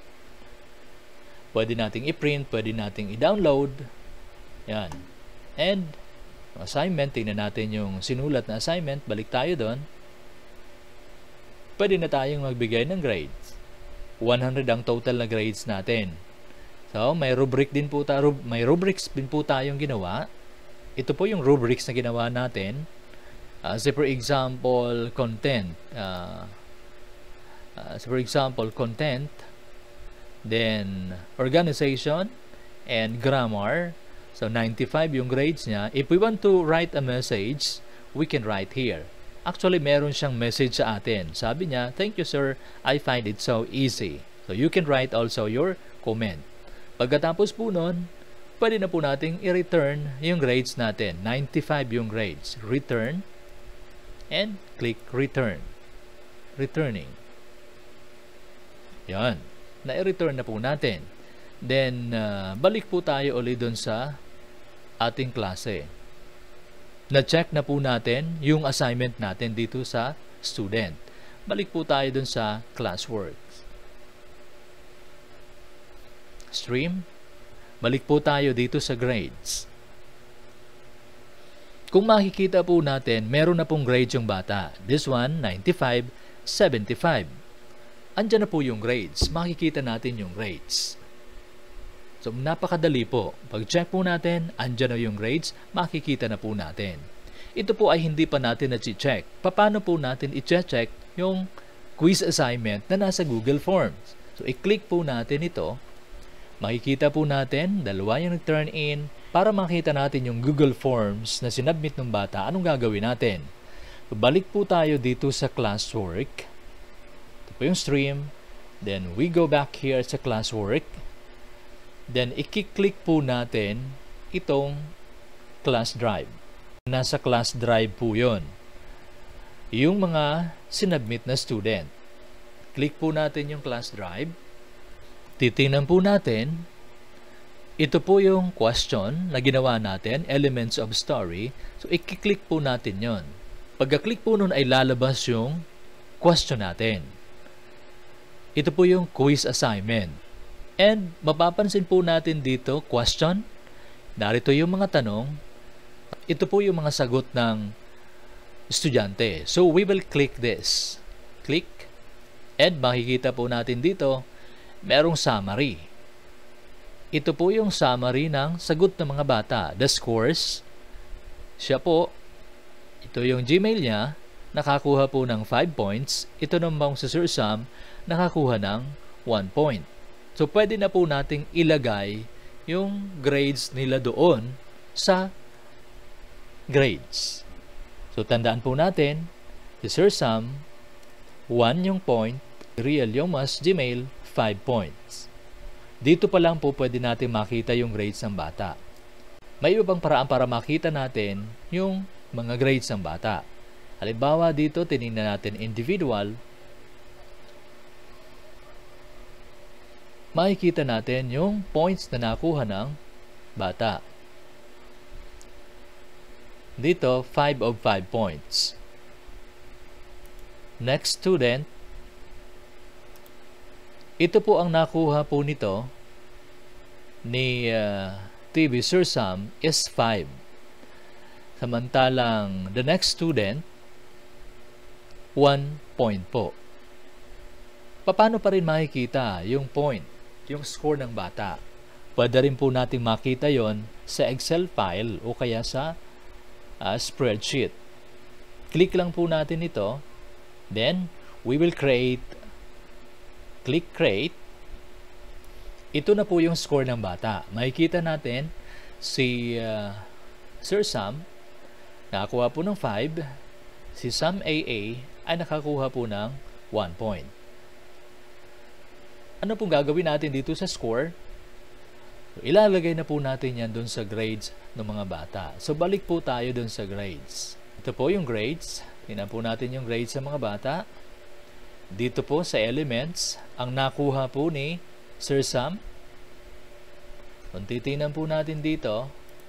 Speaker 1: pwede nating i-print, pwede nating i-download. Yan. And, assignment, tingnan natin yung sinulat na assignment. Balik tayo doon. Pwede na tayong magbigay ng grades. one hundred ang total na grades natin. So, may rubric din po tayo, may rubrics din po tayong ginawa. Ito po yung rubrics na ginawa natin. Uh, so, for example, content. Uh, uh, so, for example, content. Then, organization and grammar. So, ninety-five yung grades niya. If we want to write a message, we can write here. Actually, meron siyang message sa atin. Sabi niya, thank you sir, I find it so easy. So, you can write also your comment. Pagkatapos po nun, pwede na po nating i-return yung grades natin. ninety-five yung grades. Return. And click return. Returning. Yan. Na-return na po natin. Then, uh, balik po tayo ulit dun sa ating klase. Na-check na po natin yung assignment natin dito sa student. Balik po tayo dun sa classwork. Stream. Balik po tayo dito sa grades. Kung makikita po natin, meron na pong grades yung bata. This one, ninety-five, seventy-five. Andyan na po yung grades. Makikita natin yung grades. So, napakadali po. Pag-check po natin, andyan na yung grades, makikita na po natin. Ito po ay hindi pa natin na-check. Paano po natin i-check yung quiz assignment na nasa Google Forms? So, i-click po natin ito. Makikita po natin, dalawa yung return in. Para makita natin yung Google Forms na sinubmit ng bata, anong gagawin natin? So, balik po tayo dito sa classwork. Ito po yung stream. Then, we go back here sa classwork. Then, i-click po natin itong class drive. Nasa class drive po yun. Yung mga sinubmit na student. Click po natin yung class drive. Titingnan po natin. Ito po yung question na ginawa natin, elements of story. So, i-click po natin yon. Pagka-click po nun ay lalabas yung question natin. Ito po yung quiz assignment. And mapapansin po natin dito, question. Narito yung mga tanong. Ito po yung mga sagot ng estudyante. So, we will click this. Click. And makikita po natin dito, merong summary. Ito po yung summary ng sagot ng mga bata. The scores. Siya po, ito yung Gmail niya, nakakuha po ng five points. Ito namang sa Sir Sam, nakakuha ng one point. So, pwede na po nating ilagay yung grades nila doon sa grades. So, tandaan po natin, si Sir Sam, one yung point, real yung mas Gmail, five points. Dito pa lang po pwede natin makita yung grades ng bata. May iba bang paraan para makita natin yung mga grades ng bata? Halimbawa dito, tinignan natin individual. Makikita natin yung points na nakuha ng bata. Dito, five of five points. Next student. Ito po ang nakuha po nito ni uh, T V Sir Sam is five. Samantalang the next student, one point po. Paano pa rin makikita yung point, yung score ng bata? Pwede rin po natin makita yon sa Excel file o kaya sa uh, spreadsheet. Click lang po natin ito. Then, we will create, click create. Ito na po yung score ng bata. Makikita natin si uh, Sir Sam, nakakuha po ng five. Si Sam A A ay nakakuha po ng one point. Ano pong gagawin natin dito sa score? Ilalagay na po natin yan dun sa grades ng mga bata. So, balik po tayo dun sa grades. Ito po yung grades. Tingnan po natin yung grades sa mga bata. Dito po sa elements, ang nakuha po ni Sir Sam. Kung titingnan po natin dito,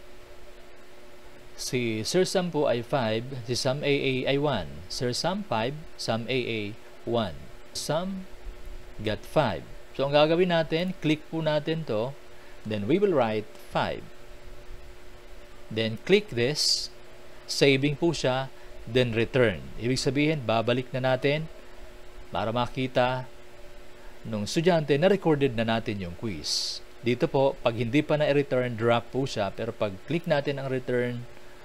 Speaker 1: si Sir Sam po ay five, si Sam A A ay one. Sir Sam five, Sam A A one. Sam got five. So, ang gagawin natin, click po natin to, then we will write five. Then, click this, saving po siya, then return. Ibig sabihin, babalik na natin para makita nung estudyante na recorded na natin yung quiz. Dito po, pag hindi pa na-return, drop po siya, pero pag click natin ang return,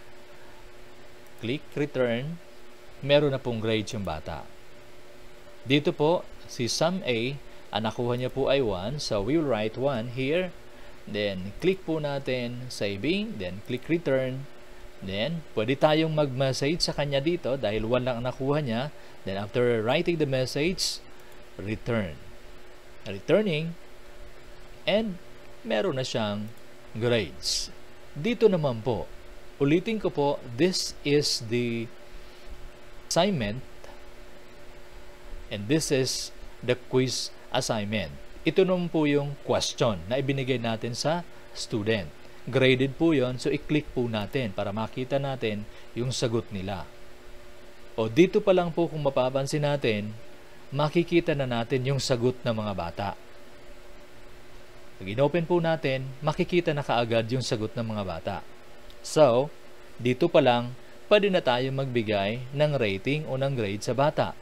Speaker 1: click return, meron na pong grades yung bata. Dito po, si Sam A, ang nakuha niya po ay one, so we will write one here, then click po natin saving, then click return, then pwede tayong mag-message sa kanya dito dahil one lang ang nakuha niya, then after writing the message, return. Returning, and meron na siyang grades. Dito naman po, ulitin ko po, this is the assignment and this is the quiz assignment. Ito naman po yung question na ibinigay natin sa student. Graded po yon, so i-click po natin para makita natin yung sagot nila. O dito pa lang po kung mapapansin natin, makikita na natin yung sagot ng mga bata. Pag in-open po natin, makikita na kaagad yung sagot ng mga bata. So, dito pa lang, pwede na tayo magbigay ng rating o ng grade sa bata.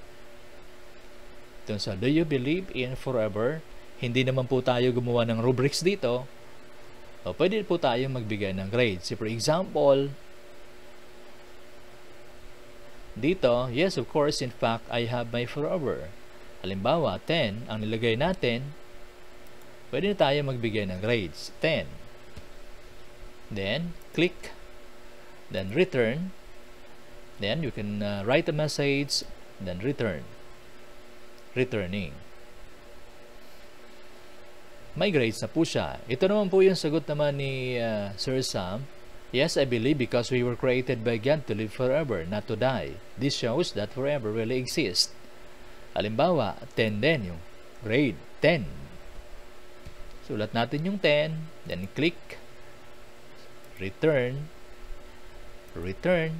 Speaker 1: Ito sa Do You Believe in Forever? Hindi naman po tayo gumawa ng rubrics dito. O pwede po tayo magbigay ng grades. So, for example, dito, yes, of course, in fact, I have my forever. Halimbawa, ten, ang nilagay natin, pwede na tayo magbigay ng grades. ten. Then, click. Then, return. Then, you can uh, write a message. Then, return. Returning. May grades na po siya. Ito naman po yung sagot naman ni uh, Sir Sam. Yes, I believe because we were created by God to live forever, not to die. This shows that forever really exists. Halimbawa, ten din yung grade. ten. Sulat natin yung ten. Then click. Return. Return.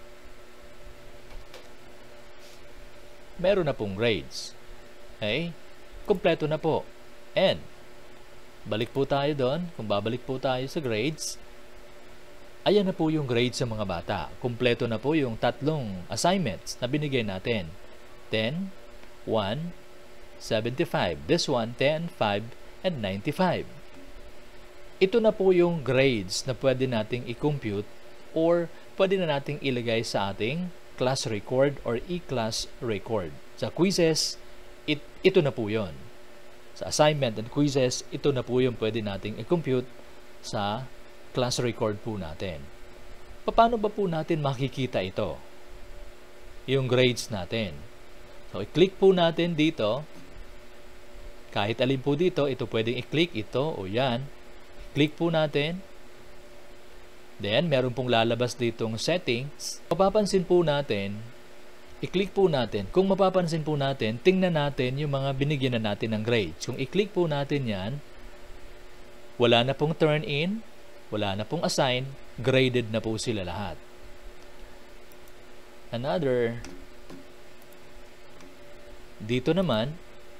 Speaker 1: Meron na pong grades. Okay? Kompleto na po. And, balik po tayo doon. Kung babalik po tayo sa grades, ayan na po yung grades sa mga bata. Kompleto na po yung tatlong assignments na binigay natin. ten, one, seventy-five. This one, ten, five, and ninety-five. Ito na po yung grades na pwede nating i-compute or pwede na nating ilagay sa ating class record or e-class record. Sa quizzes, it, ito na po yun. Sa assignment and quizzes, ito na po yung pwede nating i-compute sa class record po natin. Paano ba po natin makikita ito? Yung grades natin. So, i-click po natin dito. Kahit alin po dito, ito pwedeng i-click ito o yan. Click po natin. Then, meron pong lalabas ditong settings. Mapapansin po natin, i-click po natin. Kung mapapansin po natin, tingnan natin yung mga binigyan na natin ng grades. Kung i-click po natin yan, wala na pong turn in, wala na pong assign, graded na po sila lahat. Another, dito naman,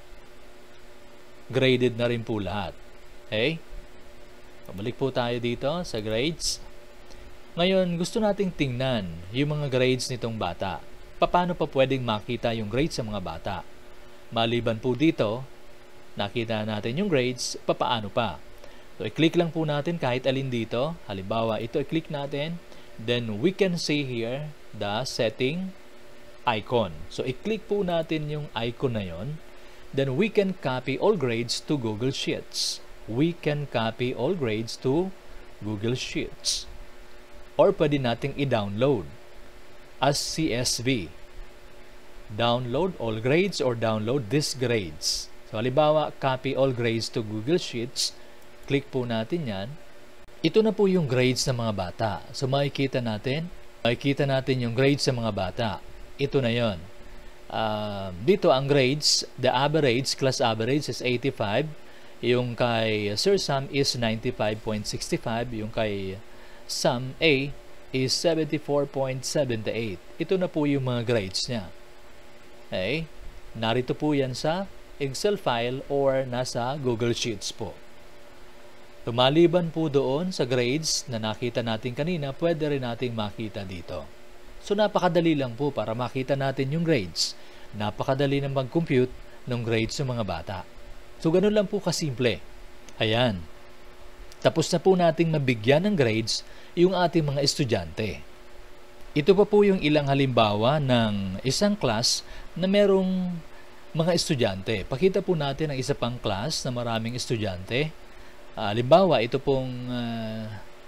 Speaker 1: graded na rin po lahat. Okay? Pabalik po tayo dito sa grades. Ngayon, gusto nating tingnan yung mga grades nitong bata. Paano pa pwedeng makita yung grades sa mga bata? Maliban po dito, nakita natin yung grades, papaano pa? So, i-click lang po natin kahit alin dito. Halimbawa, ito i-click natin. Then, we can see here the setting icon. So, i-click po natin yung icon na yon. Then, we can copy all grades to Google Sheets. We can copy all grades to Google Sheets. Or pwede nating i-download as C S V. Download all grades or download these grades. So, halimbawa, copy all grades to Google Sheets. Click po natin yan. Ito na po yung grades ng mga bata. So, makikita natin. Makikita natin yung grades ng mga bata. Ito na yon. Uh, dito ang grades, the average, class average is eighty-five. Yung kay Sir Sam is ninety-five point six five. Yung kay Sam A is seventy-four point seven eight. Ito na po yung mga grades niya. Okay? Narito po yan sa Excel file or nasa Google Sheets po. Lumaliban po doon sa grades na nakita natin kanina, pwede rin nating makita dito. So, napakadali lang po para makita natin yung grades. Napakadali na mag-compute ng grades ng mga bata. So, ganun lang po kasimple. Ayan. Tapos na po nating mabigyan ng grades yung ating mga estudyante. Ito pa po yung ilang halimbawa ng isang class na merong mga estudyante. Pakita po natin ang isa pang class na maraming estudyante. Uh, halimbawa, ito pong uh,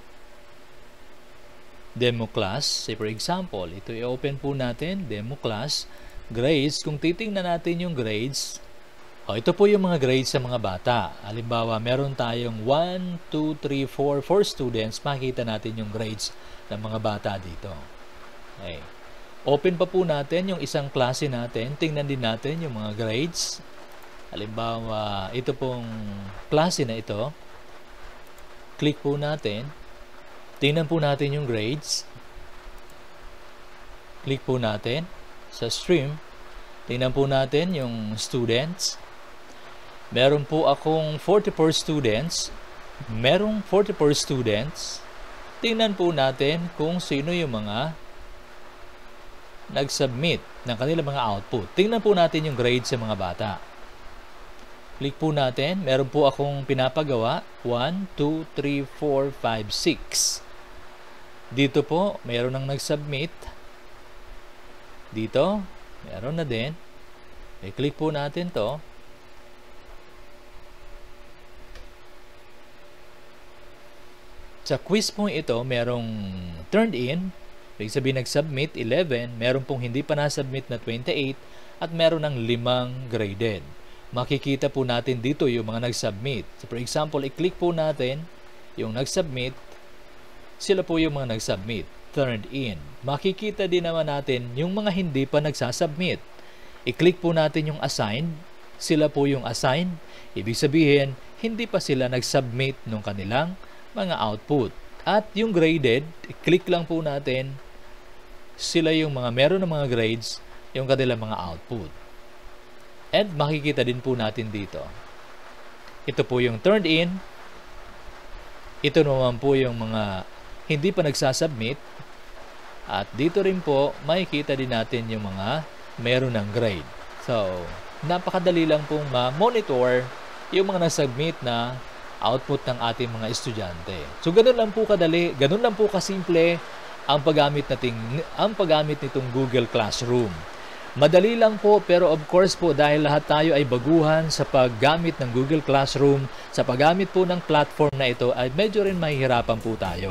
Speaker 1: demo class. Say for example, ito i-open po natin, demo class, grades. Kung titingnan natin yung grades, oh, ito po yung mga grades sa mga bata. Halimbawa, meron tayong one, two, three, four, four students. Makita natin yung grades ng mga bata dito. Okay. Open pa po natin yung isang klase natin. Tingnan din natin yung mga grades. Halimbawa, ito pong klase na ito. Click po natin. Tingnan po natin yung grades. Click po natin sa stream. Tingnan po natin yung students. Meron po akong forty-four students. Merong forty-four students. Tingnan po natin kung sino yung mga nag-submit ng kanilang mga output. Tingnan po natin yung grades sa mga bata. Click po natin. Meron po akong pinapagawa. one, two, three, four, five, six. Dito po, meron nang nag-submit. Dito, meron na din. I-click po natin to. Sa quiz po ito, merong turned in. Ibig sabihin nag-submit, eleven. Meron pong hindi pa na-submit na twenty-eight. At meron ng limang graded. Makikita po natin dito yung mga nag-submit. So for example, i-click po natin yung nag-submit. Sila po yung mga nag-submit. Turned in. Makikita din naman natin yung mga hindi pa nagsasubmit. I-click po natin yung assigned. Sila po yung assigned. Ibig sabihin, hindi pa sila nag-submit ng kanilang mga output. At yung graded, i-click lang po natin. Sila yung mga meron ng mga grades, yung kanilang mga output. And makikita din po natin dito. Ito po yung turned in. Ito naman po yung mga hindi pa nagsasubmit. At dito rin po, makikita din natin yung mga meron ng grade. So, napakadali lang pong ma-monitor yung mga nasubmit na output ng ating mga estudyante. So, ganun lang po kadali, ganun lang po kasimple ang paggamit nating, ang paggamit nitong Google Classroom. Madali lang po, pero of course po dahil lahat tayo ay baguhan sa paggamit ng Google Classroom, sa paggamit po ng platform na ito ay medyo rin mahihirapan po tayo.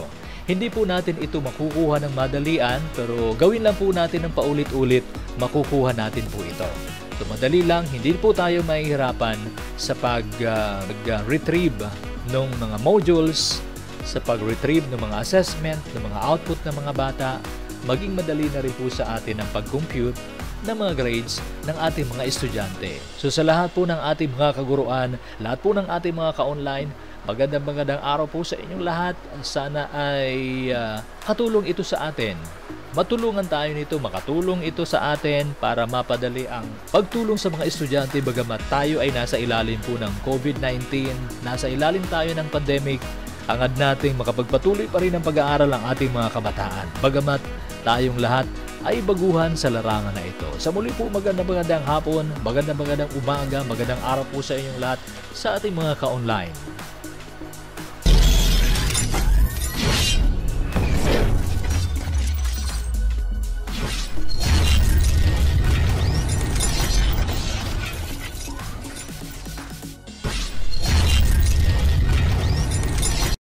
Speaker 1: Hindi po natin ito makukuha ng madalian, pero gawin lang po natin ng paulit-ulit, makukuha natin po ito. So madali lang, hindi po tayo mahihirapan sa pag-retrieve uh, ng mga modules, sa pag-retrieve ng mga assessment, ng mga output ng mga bata. Maging madali na rin po sa atin ang pag-compute ng mga grades ng ating mga estudyante. So sa lahat po ng ating mga kaguruan, lahat po ng ating mga ka-online, magandang magandang araw po sa inyong lahat. Sana ay uh, katulong ito sa atin. Matulungan tayo nito, makatulong ito sa atin para mapadali ang pagtulong sa mga estudyante bagamat tayo ay nasa ilalim po ng COVID nineteen, nasa ilalim tayo ng pandemic. Hangad nating makapagpatuloy pa rin ang pag-aaral ang ating mga kabataan. Bagamat tayong lahat ay baguhan sa larangan na ito. Sa muli po, magandang magandang hapon, magandang magandang umaga, magandang araw po sa inyong lahat sa ating mga ka-online.